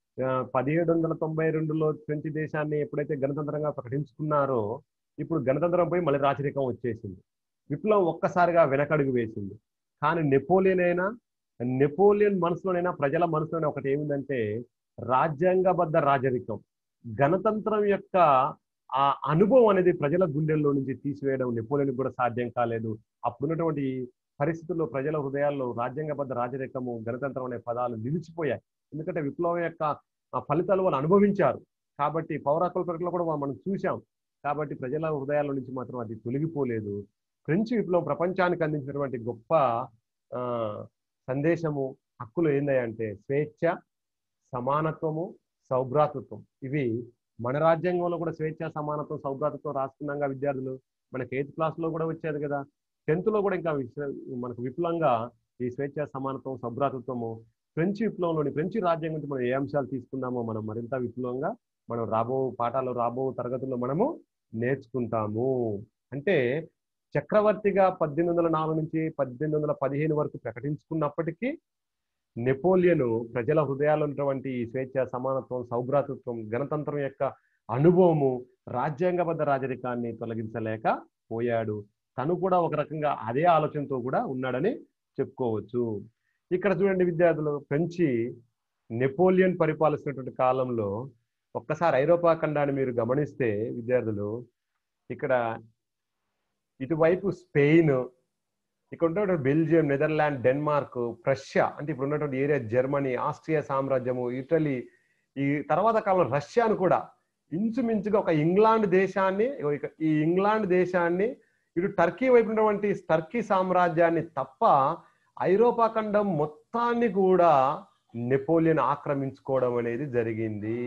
1792లో ఫ్రెంచ్ దేశాన్ని ఎప్పుడైతే గణతంత్రంగా ప్రకటించుకున్నారో ఇప్పుడు గణతంత్రం పోయి మళ్ళీ రాచరికం వచ్చేసింది. విప్లవం ఒక్కసారిగా వెనకడుగు వేసింది. కానీ నెపోలియన్ మనసులోనైనా ప్రజల మనసులోనే ఒకటి ఏమిందంటే రాజ్యాంగబద్ధ రాజరికం, గణతంత్రం యొక్క ఆ అనుభవం అనేది ప్రజల గుండెల్లో నుంచి తీసివేయడం నెపోలియన్ కూడా సాధ్యం కాలేదు. అప్పుడున్నటువంటి పరిస్థితుల్లో ప్రజల హృదయాల్లో రాజ్యాంగబద్ధ రాజరికము, గణతంత్రం అనే పదాలు నిలిచిపోయాయి. ఎందుకంటే విప్లవం యొక్క ఫలితాలు వాళ్ళు అనుభవించారు. కాబట్టి పౌరాకుల ప్రకటనలో కూడా మనం చూసాం. కాబట్టి ప్రజల హృదయాల నుంచి మాత్రం అది తొలగిపోలేదు. ఫ్రెంచ్ విప్లవం ప్రపంచానికి అందించినటువంటి గొప్ప సందేశము, హక్కులు ఏందంటే స్వేచ్ఛ, సమానత్వము, సౌభ్రాతృత్వం. ఇవి మన రాజ్యాంగంలో కూడా స్వేచ్ఛ, సమానత్వం, సౌభ్రాతృత్వం రాసుకున్నాగా విద్యార్థులు. మనకి 8th క్లాస్లో కూడా వచ్చేది కదా, 10th లో కూడా ఇంకా మనకు విపులంగా ఈ స్వేచ్ఛ, సమానత్వం, సౌభ్రాతృత్వము ఫ్రెంచ్ విప్లవంలోని ఫ్రెంచ్ రాజ్యాంగం నుంచి మనం ఏ అంశాలు తీసుకున్నామో మనం మరింత విపులంగా మనం రాబో తరగతుల్లో మనము నేర్చుకుంటాము. అంటే చక్రవర్తిగా 1804 నుంచి 1815 వరకు ప్రకటించుకున్నప్పటికీ నెపోలియన్ ప్రజల హృదయాల్లో ఉన్నటువంటి స్వేచ్ఛ, సమానత్వం, సౌభ్రాతృత్వం, గణతంత్రం యొక్క అనుభవము, రాజ్యాంగబద్ధ రాజరికాన్ని తొలగించలేకపోయాడు. తను కూడా ఒక రకంగా అదే ఆలోచనతో కూడా ఉన్నాడని చెప్పుకోవచ్చు. ఇక్కడ చూడండి విద్యార్థులు, నెపోలియన్ పరిపాలిస్తున్నటువంటి కాలంలో ఒక్కసారి ఐరోపా ఖండాన్ని మీరు గమనిస్తే విద్యార్థులు, ఇక్కడ ఇటువైపు స్పెయిన్, ఇక్కడ ఉన్నటువంటి బెల్జియం, నెదర్లాండ్, డెన్మార్క్, ప్రష్యా, అంటే ఇప్పుడు ఉన్నటువంటి ఏరియా జర్మనీ, ఆస్ట్రియా సామ్రాజ్యము, ఇటలీ, ఈ తర్వాత కాలంలో రష్యాను కూడా ఇంచుమించుగా ఒక ఇంగ్లాండ్ దేశాన్ని ఇటు టర్కీ వైపు ఉన్నటువంటి టర్కీ సామ్రాజ్యాన్ని తప్ప ఐరోపా ఖండం మొత్తాన్ని కూడా నెపోలియన్ ఆక్రమించుకోవడం అనేది జరిగింది.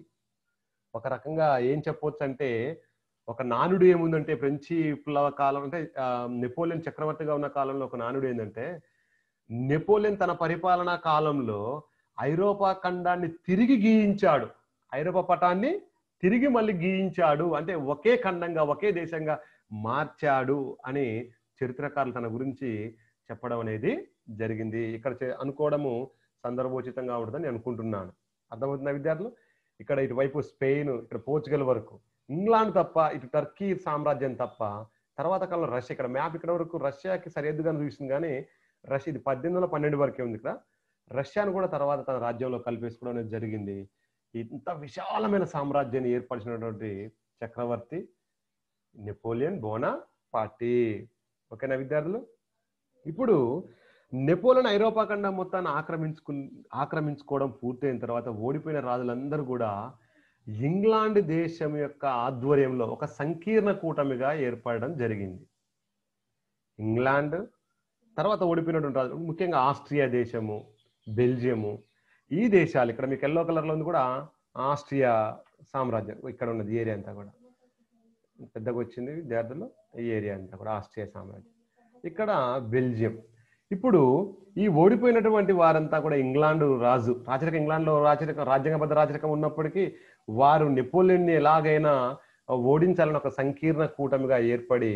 ఒక రకంగా ఏం చెప్పొచ్చు అంటే, ఒక నానుడు ఏముందంటే ఫ్రెంచ్ విప్లవ కాలం అంటే నెపోలియన్ చక్రవర్తిగా ఉన్న కాలంలో ఒక నానుడు ఏంటంటే, నెపోలియన్ తన పరిపాలనా కాలంలో ఐరోపా ఖండాన్ని తిరిగి గీయించాడు, ఐరోపా పటాన్ని తిరిగి మళ్ళీ గీయించాడు, అంటే ఒకే ఖండంగా ఒకే దేశంగా మార్చాడు అని చరిత్రకారులు తన గురించి చెప్పడం అనేది జరిగింది. ఇక్కడ అనుకోవడము సందర్భోచితంగా ఉంటుందని అనుకుంటున్నాను. అర్థమవుతున్న విద్యార్థులు? ఇక్కడ ఇటువైపు స్పెయిన్, ఇక్కడ పోర్చుగల్ వరకు, ఇంగ్లాండ్ తప్ప, ఇటు టర్కీ సామ్రాజ్యం తప్ప, తర్వాత కాలంలో రష్యా, ఇక్కడ మ్యాప్ ఇక్కడ వరకు రష్యాకి సరిహద్దుగా చూస్తుంది, కానీ రష్యా ఇది 1812 వరకే ఉంది. ఇక్కడ రష్యాను కూడా తర్వాత తన రాజ్యంలో కలిపేసుకోవడం అనేది జరిగింది. ఇంత విశాలమైన సామ్రాజ్యాన్ని ఏర్పరిచినటువంటి చక్రవర్తి నెపోలియన్ బోనాపార్టీ. ఓకేనా విద్యార్థులు? ఇప్పుడు నెపోలియన్ ఐరోపా ఖండం మొత్తాన్ని ఆక్రమించుకోవడం పూర్తయిన తర్వాత ఓడిపోయిన రాజులందరూ కూడా ఇంగ్లాండ్ దేశం యొక్క ఆధ్వర్యంలో ఒక సంకీర్ణ కూటమిగా ఏర్పడడం జరిగింది. ఇంగ్లాండ్ తర్వాత ఓడిపోయినటువంటి రాజులు ముఖ్యంగా ఆస్ట్రియా దేశము, బెల్జియము, ఈ దేశాలు, ఇక్కడ మీకు ఎల్లో కలర్లో ఉంది కూడా ఆస్ట్రియా సామ్రాజ్యం, ఇక్కడ ఉన్నది ఏరియా అంతా కూడా పెద్దగా వచ్చింది విద్యార్థులు, ఈ ఏరియా అంతా కూడా ఆస్ట్రియా సామ్రాజ్యం, ఇక్కడ బెల్జియం. ఇప్పుడు ఈ ఓడిపోయినటువంటి వారంతా కూడా ఇంగ్లాండ్ రాచరిక ఇంగ్లాండ్లో రాజ్యాంగబద్ధ రాచరికం ఉన్నప్పటికీ వారు నెపోలియన్ని ఎలాగైనా ఓడించాలని ఒక సంకీర్ణ కూటమిగా ఏర్పడి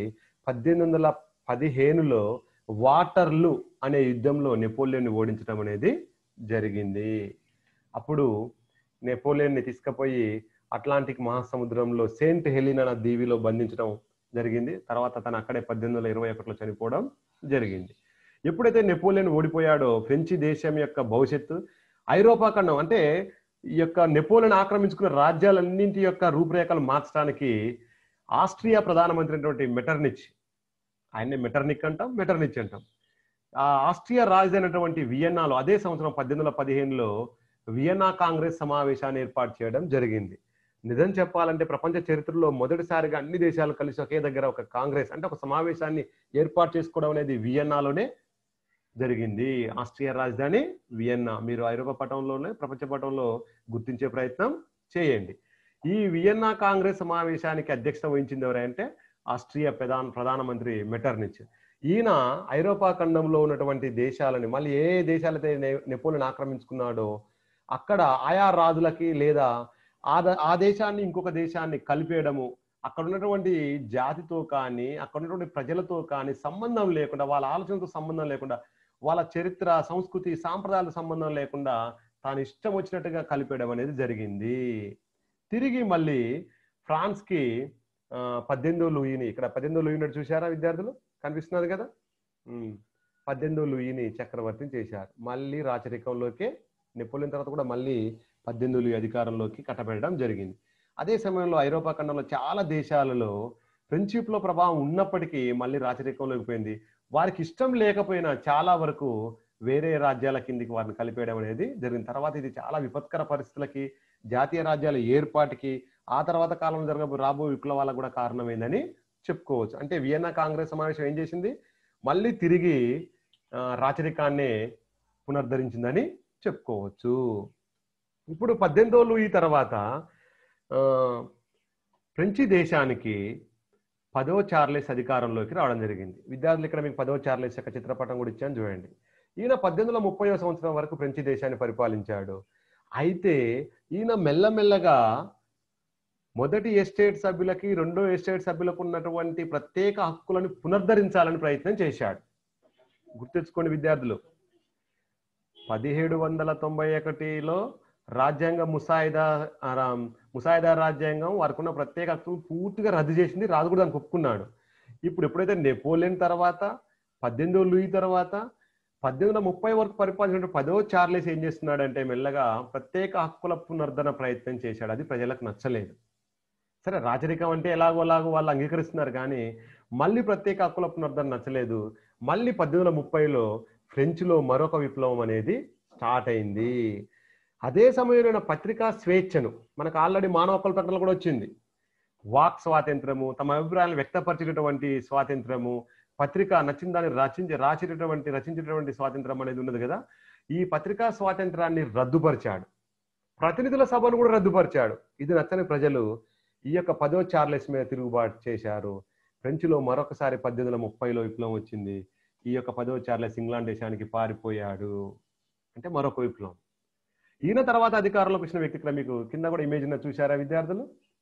1815లో వాటర్లూ అనే యుద్ధంలో నెపోలియన్ని ఓడించడం అనేది జరిగింది. అప్పుడు నెపోలియన్ని తీసుకుపోయి అట్లాంటిక్ మహాసముద్రంలో సెయింట్ హెలినా దీవిలో బంధించడం జరిగింది. తర్వాత తను అక్కడే 1821లో చనిపోవడం జరిగింది. ఎప్పుడైతే నెపోలియన్ ఓడిపోయాడో ఫ్రెంచి దేశం యొక్క భవిష్యత్తు, ఐరోపా ఖండం అంటే ఈ యొక్క నెపోలియన్ ఆక్రమించుకున్న రాజ్యాలన్నింటి యొక్క రూపురేఖలు మార్చడానికి ఆస్ట్రియా ప్రధానమంత్రి అయినటువంటి మెటర్నిచ్, ఆయన్ని మెటర్నిక్ అంటాం, మెటర్నిచ్ అంటాం, ఆ ఆస్ట్రియా రాజధాని వియన్నాలో అదే సంవత్సరం 1815లో వియన్నా కాంగ్రెస్ సమావేశాన్ని ఏర్పాటు చేయడం జరిగింది. నిజం చెప్పాలంటే ప్రపంచ చరిత్రలో మొదటిసారిగా అన్ని దేశాలు కలిసి ఒకే దగ్గర ఒక కాంగ్రెస్ అంటే ఒక సమావేశాన్ని ఏర్పాటు చేసుకోవడం అనేది వియన్నాలోనే జరిగింది. ఆస్ట్రియా రాజధాని వియన్నా. మీరు ఐరోపా పటంలోనే ప్రపంచ పటంలో గుర్తించే ప్రయత్నం చేయండి. ఈ వియన్నా కాంగ్రెస్ సమావేశానికి అధ్యక్షత వహించింది ఎవరంటే ఆస్ట్రియా ప్రధానమంత్రి మెటర్నిచ్. ఈయన ఐరోపా ఖండంలో ఉన్నటువంటి దేశాలని, మళ్ళీ ఏ దేశాలైతే నెపోలియన్ ఆక్రమించుకున్నాడో అక్కడ ఆయా రాజులకి లేదా ఆ దేశాన్ని ఇంకొక దేశాన్ని కలిపేయడము, అక్కడ ఉన్నటువంటి జాతితో కానీ అక్కడ ఉన్నటువంటి ప్రజలతో కానీ సంబంధం లేకుండా, వాళ్ళ ఆలోచనతో సంబంధం లేకుండా, వాళ్ళ చరిత్ర సంస్కృతి సాంప్రదాయాల సంబంధం లేకుండా తాను ఇష్టం వచ్చినట్టుగా కలిపేయడం అనేది జరిగింది. తిరిగి మళ్ళీ ఫ్రాన్స్కి 18వ లూయిని, ఇక్కడ 18వ లూయిని చూసారా విద్యార్థులు, కనిపిస్తున్నది కదా, 18వ లూయిని చక్రవర్తిని చేశారు. మళ్ళీ రాచరికంలోకి నెపోలియన్ తర్వాత కూడా మళ్ళీ 18వ లూయి అధికారంలోకి కట్టబెట్టడం జరిగింది. అదే సమయంలో ఐరోపా ఖండంలో చాలా దేశాలలో ఫ్రెండ్షిప్లో ప్రభావం ఉన్నప్పటికీ మళ్ళీ రాచరికంలోకి పోయింది. వారికి ఇష్టం లేకపోయినా చాలా వరకు వేరే రాజ్యాల కిందికి వారిని కలిపేయడం అనేది జరిగింది. తర్వాత ఇది చాలా విపత్కర పరిస్థితులకి, జాతీయ రాజ్యాల ఏర్పాటుకి, ఆ తర్వాత కాలంలో రాబో విప్లవాలకు కూడా కారణమైందని చెప్పుకోవచ్చు. అంటే వియన్నా కాంగ్రెస్ సమావేశం ఏం చేసింది, మళ్ళీ తిరిగి రాచరికాన్నే పునరుద్ధరించిందని చెప్పుకోవచ్చు. ఇప్పుడు 18వ లూయి తర్వాత ఫ్రెంచి దేశానికి 10వ చార్లెస్ అధికారంలోకి రావడం జరిగింది. విద్యార్థులు ఇక్కడ మీకు 10వ చార్లెస్ యొక్క చిత్రపటం కూడా ఇచ్చాను చూడండి. ఈయన 1830వ సంవత్సరం వరకు ఫ్రెంచి దేశాన్ని పరిపాలించాడు. అయితే ఈయన మెల్లమెల్లగా మొదటి ఎస్టేట్ సభ్యులకి, రెండో ఎస్టేట్ సభ్యులకు ఉన్నటువంటి ప్రత్యేక హక్కులను పునరుద్ధరించాలని ప్రయత్నం చేశాడు. గుర్తుంచుకోండి విద్యార్థులు, 1791లో రాజ్యాంగ ముసాయిదా రాజ్యాంగం వారికి ఉన్న ప్రత్యేక హక్కులు పూర్తిగా రద్దు చేసింది. రాజు కూడా దానికి ఒప్పుకున్నాడు. ఇప్పుడు ఎప్పుడైతే నెపోలియన్ తర్వాత 18వ లూయి తర్వాత 1830 వరకు పరిపాలించిన 10వ చార్లెస్ ఏం చేస్తున్నాడంటే మెల్లగా ప్రత్యేక హక్కుల పునరుద్ధరణ ప్రయత్నం చేశాడు. అది ప్రజలకు నచ్చలేదు. సరే, రాచరికం అంటే ఎలాగో వాళ్ళు అంగీకరిస్తున్నారు, కానీ మళ్ళీ ప్రత్యేక హక్కుల పునరుద్ధరణ నచ్చలేదు. మళ్ళీ 1830లో ఫ్రెంచ్లో మరొక విప్లవం అనేది స్టార్ట్ అయింది. అదే సమయంలో పత్రికా స్వేచ్ఛను, మనకు ఆల్రెడీ మానవ హక్కుల ప్రకటనలు కూడా వచ్చింది, వాక్ స్వాతంత్రము, తమ అభిప్రాయాలను వ్యక్తపరిచేటటువంటి స్వాతంత్రము, పత్రిక నచ్చిన దాన్ని రచించేటటువంటి స్వాతంత్రం అనేది ఉన్నది కదా. ఈ పత్రికా స్వాతంత్రాన్ని రద్దుపరిచాడు. ప్రతినిధుల సభను కూడా రద్దుపరిచాడు. ఇది నచ్చని ప్రజలు ఈ యొక్క 10వ చార్లెస్ మీద తిరుగుబాటు చేశారు. ఫ్రెంచ్లో మరొకసారి 1830లో విప్లవం వచ్చింది. ఈ యొక్క 10వ చార్లెస్ ఇంగ్లాండ్ దేశానికి పారిపోయాడు. అంటే మరొక విప్లవం. ఈయన తర్వాత అధికారంలోకి వచ్చిన వ్యక్తి, ఇక్కడ మీకు కింద కూడా ఇమేజ్ చూసారా విద్యార్థులు,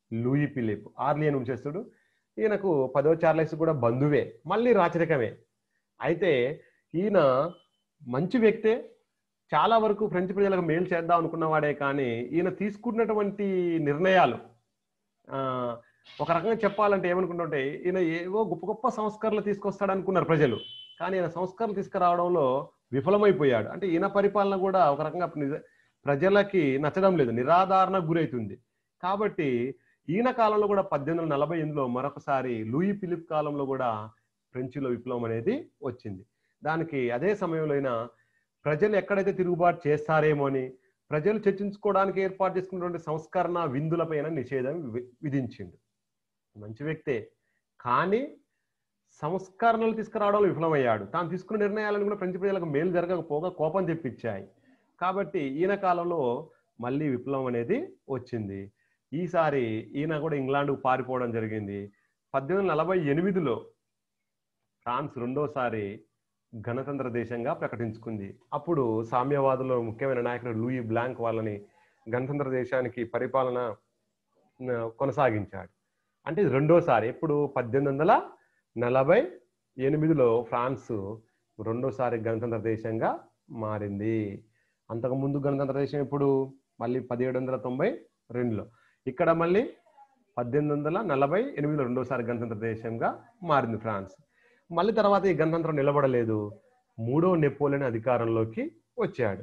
లూయి ఫిలిప్ ఆర్లియన్ వంశస్థుడు. ఈయనకు 10వ చార్లెస్ కూడా బంధువే, మళ్ళీ రాచరికమే. అయితే ఈయన మంచి వ్యక్తే, చాలా వరకు ఫ్రెంచ్ ప్రజలకు మేలు చేద్దాం అనుకున్నవాడే. కానీ ఈయన తీసుకున్నటువంటి నిర్ణయాలు ఒక రకంగా చెప్పాలంటే ఏమనుకుంటుంటే, ఈయన ఏవో గొప్ప గొప్ప సంస్కరణలు తీసుకొస్తాడు అనుకున్నారు ప్రజలు. కానీ ఈయన సంస్కరణలు తీసుకురావడంలో విఫలమైపోయాడు. అంటే ఈయన పరిపాలన కూడా ఒక రకంగా ప్రజలకి నచ్చడం లేదు, నిరాధారణకు గురైతుంది. కాబట్టి ఈయన కాలంలో కూడా 1848లో మరొకసారి లూయి ఫిలిప్ కాలంలో కూడా ఫ్రెంచ్లో విప్లవం అనేది వచ్చింది. దానికి అదే సమయంలో అయినా ప్రజలు ఎక్కడైతే తిరుగుబాటు చేస్తారేమో అని ప్రజలు చర్చించుకోవడానికి ఏర్పాటు చేసుకున్నటువంటి సంస్కరణ విందులపైన నిషేధం విధించిండు. మంచి వ్యక్తే, కానీ సంస్కరణలు తీసుకురావడంలో విఫలమయ్యాడు. తాను తీసుకున్న నిర్ణయాలను కూడా ఫ్రెంచ్ ప్రజలకు మేలు జరగకపోగా కోపం తెప్పించాయి. కాబట్టి ఈయన కాలంలో మళ్ళీ విప్లవం అనేది వచ్చింది. ఈసారి ఈయన కూడా ఇంగ్లాండ్కు పారిపోవడం జరిగింది. 1848లో ఫ్రాన్స్ రెండోసారి గణతంత్ర దేశంగా ప్రకటించుకుంది. అప్పుడు సామ్యవాదులో ముఖ్యమైన నాయకుడు లూయి బ్లాంక్ వాళ్ళని గణతంత్ర దేశానికి పరిపాలన కొనసాగించాడు. అంటే ఇది రెండోసారి. ఎప్పుడు 1848లో ఫ్రాన్స్ రెండోసారి గణతంత్ర దేశంగా మారింది. అంతకుముందు గణతంత్ర దేశం ఇప్పుడు మళ్ళీ 1792లో, ఇక్కడ మళ్ళీ 1848లో రెండోసారి గణతంత్ర దేశంగా మారింది ఫ్రాన్స్. మళ్ళీ తర్వాత ఈ గణతంత్రం నిలబడలేదు. మూడో నెపోలియన్ అధికారంలోకి వచ్చాడు.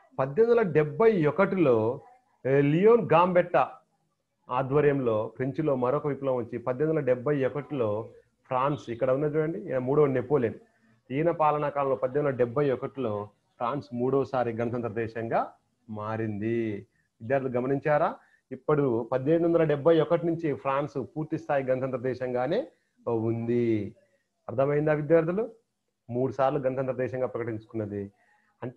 1871లో లియోన్ గాంబెట్టా ఆధ్వర్యంలో ఫ్రెంచ్లో మరొక విప్లవం వచ్చి 1871లో ఫ్రాన్స్, ఇక్కడ ఉన్నది చూడండి, మూడో నెపోలియన్, ఈయన పాలనా కాలంలో 1871లో ఫ్రాన్స్ మూడోసారి గణతంత్ర దేశంగా మారింది. విద్యార్థులు గమనించారా? ఇప్పుడు 1871 నుంచి ఫ్రాన్స్ పూర్తి స్థాయి గణతంత్ర దేశంగానే ఉంది. అర్థమైందా విద్యార్థులు? 3 సార్లు గణతంత్ర దేశంగా ప్రకటించుకున్నది. అంటే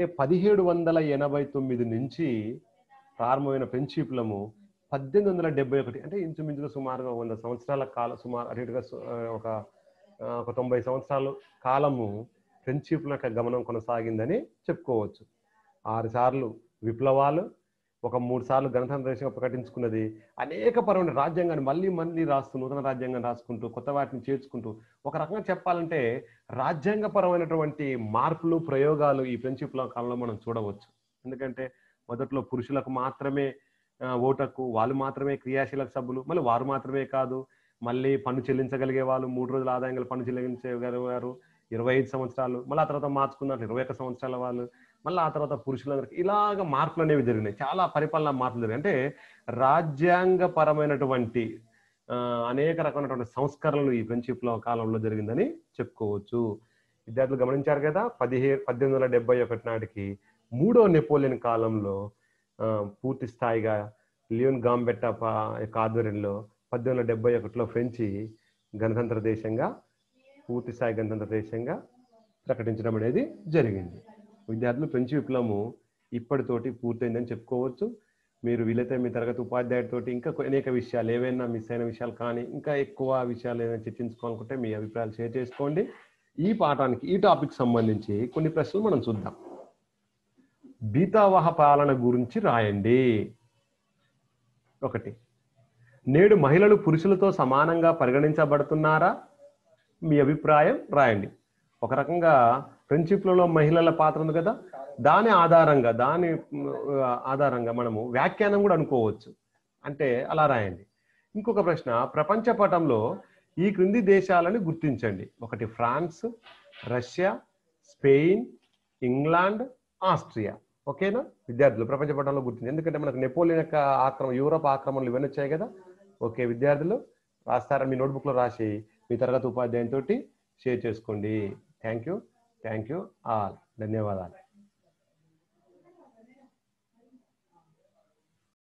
1789 నుంచి ప్రారంభమైన ఫ్రెంచ్ విప్లవము 1871, అంటే ఇంచుమించుగా సుమారుగా 100 సంవత్సరాల కాలం, సుమారు అటుగా ఒక 90 సంవత్సరాల కాలము ఫ్రెంచ్ విప్లవం యొక్క గమనం కొనసాగిందని చెప్పుకోవచ్చు. 6 సార్లు విప్లవాలు, ఒక 3 సార్లు గణతంత్ర దేశంగా ప్రకటించుకున్నది. అనేక పరమైన రాజ్యాంగాన్ని మళ్ళీ రాస్తూ, నూతన రాజ్యాంగాన్ని రాసుకుంటూ, కొత్త వాటిని చేర్చుకుంటూ, ఒక రకంగా చెప్పాలంటే రాజ్యాంగపరమైనటువంటి మార్పులు, ప్రయోగాలు ఈ ఫ్రెంచ్ విప్లవ కాలంలో మనం చూడవచ్చు. ఎందుకంటే మొదట్లో పురుషులకు మాత్రమే ఓటకు, వాళ్ళు మాత్రమే క్రియాశీలక సభ్యులు, మళ్ళీ వారు మాత్రమే కాదు, మళ్ళీ పన్ను చెల్లించగలిగే వాళ్ళు 3 రోజుల ఆదాయంగా పన్ను చెల్లించగలిగారు 25 సంవత్సరాలు, మళ్ళీ ఆ తర్వాత మార్చుకున్నారు 21 సంవత్సరాల వాళ్ళు, మళ్ళీ ఆ తర్వాత పురుషులందరికీ ఇలాగ మార్పులు అనేవి జరిగినాయి. చాలా పరిపాలన మార్పులు జరిగాయి. అంటే రాజ్యాంగపరమైనటువంటి అనేక రకమైనటువంటి సంస్కరణలు ఈ ఫ్రెంచ్ విప్లవ కాలంలో జరిగిందని చెప్పుకోవచ్చు. విద్యార్థులు గమనించారు కదా, 1871 నాటికి మూడో నెపోలియన్ కాలంలో పూర్తి స్థాయిగా లియోన్ గాంబెట్టా యొక్క ఆధ్వర్యంలో 1871లో ఫ్రెంచి గణతంత్ర దేశంగా, పూర్తి స్థాయి గణతంత్ర దేశంగా ప్రకటించడం అనేది జరిగింది. విద్యార్థులు ఫ్రెంచ్ విప్లవము ఇప్పటితోటి పూర్తయిందని చెప్పుకోవచ్చు. మీరు వీలైతే మీ తరగతి ఉపాధ్యాయుడితోటి ఇంకా అనేక విషయాలు, ఏవైనా మిస్ అయిన విషయాలు కానీ ఇంకా ఎక్కువ విషయాలు ఏమైనా చర్చించుకోవాలనుకుంటే మీ అభిప్రాయాలు షేర్ చేసుకోండి. ఈ పాఠానికి, ఈ టాపిక్ సంబంధించి కొన్ని ప్రశ్నలు మనం చూద్దాం. బీతావహ పాలన గురించి రాయండి. 1, నేడు మహిళలు పురుషులతో సమానంగా పరిగణించబడుతున్నారా? మీ అభిప్రాయం రాయండి. ఒక రకంగా ఫ్రెంచ్ విప్లవంలో మహిళల పాత్ర ఉంది కదా, దాని ఆధారంగా మనము వ్యాఖ్యానం కూడా అనుకోవచ్చు. అంటే అలా రాయండి. ఇంకొక ప్రశ్న, ప్రపంచ పటంలో ఈ క్రింది దేశాలను గుర్తించండి. 1 France, Russia, Spain, England, Austria. ఓకేనా విద్యార్థులు? ప్రపంచ పటంలో గుర్తించండి. ఎందుకంటే మనకు నెపోలియన్ యొక్క యూరోప్ ఆక్రమణలు ఇవన్నీ వచ్చాయి కదా. ఓకే విద్యార్థులు, రాస్తారా? మీ నోట్బుక్లో రాసి మీ తరగతి ఉపాధ్యాయునితోటి షేర్ చేసుకోండి. Thank you all. ధన్యవాదాలు.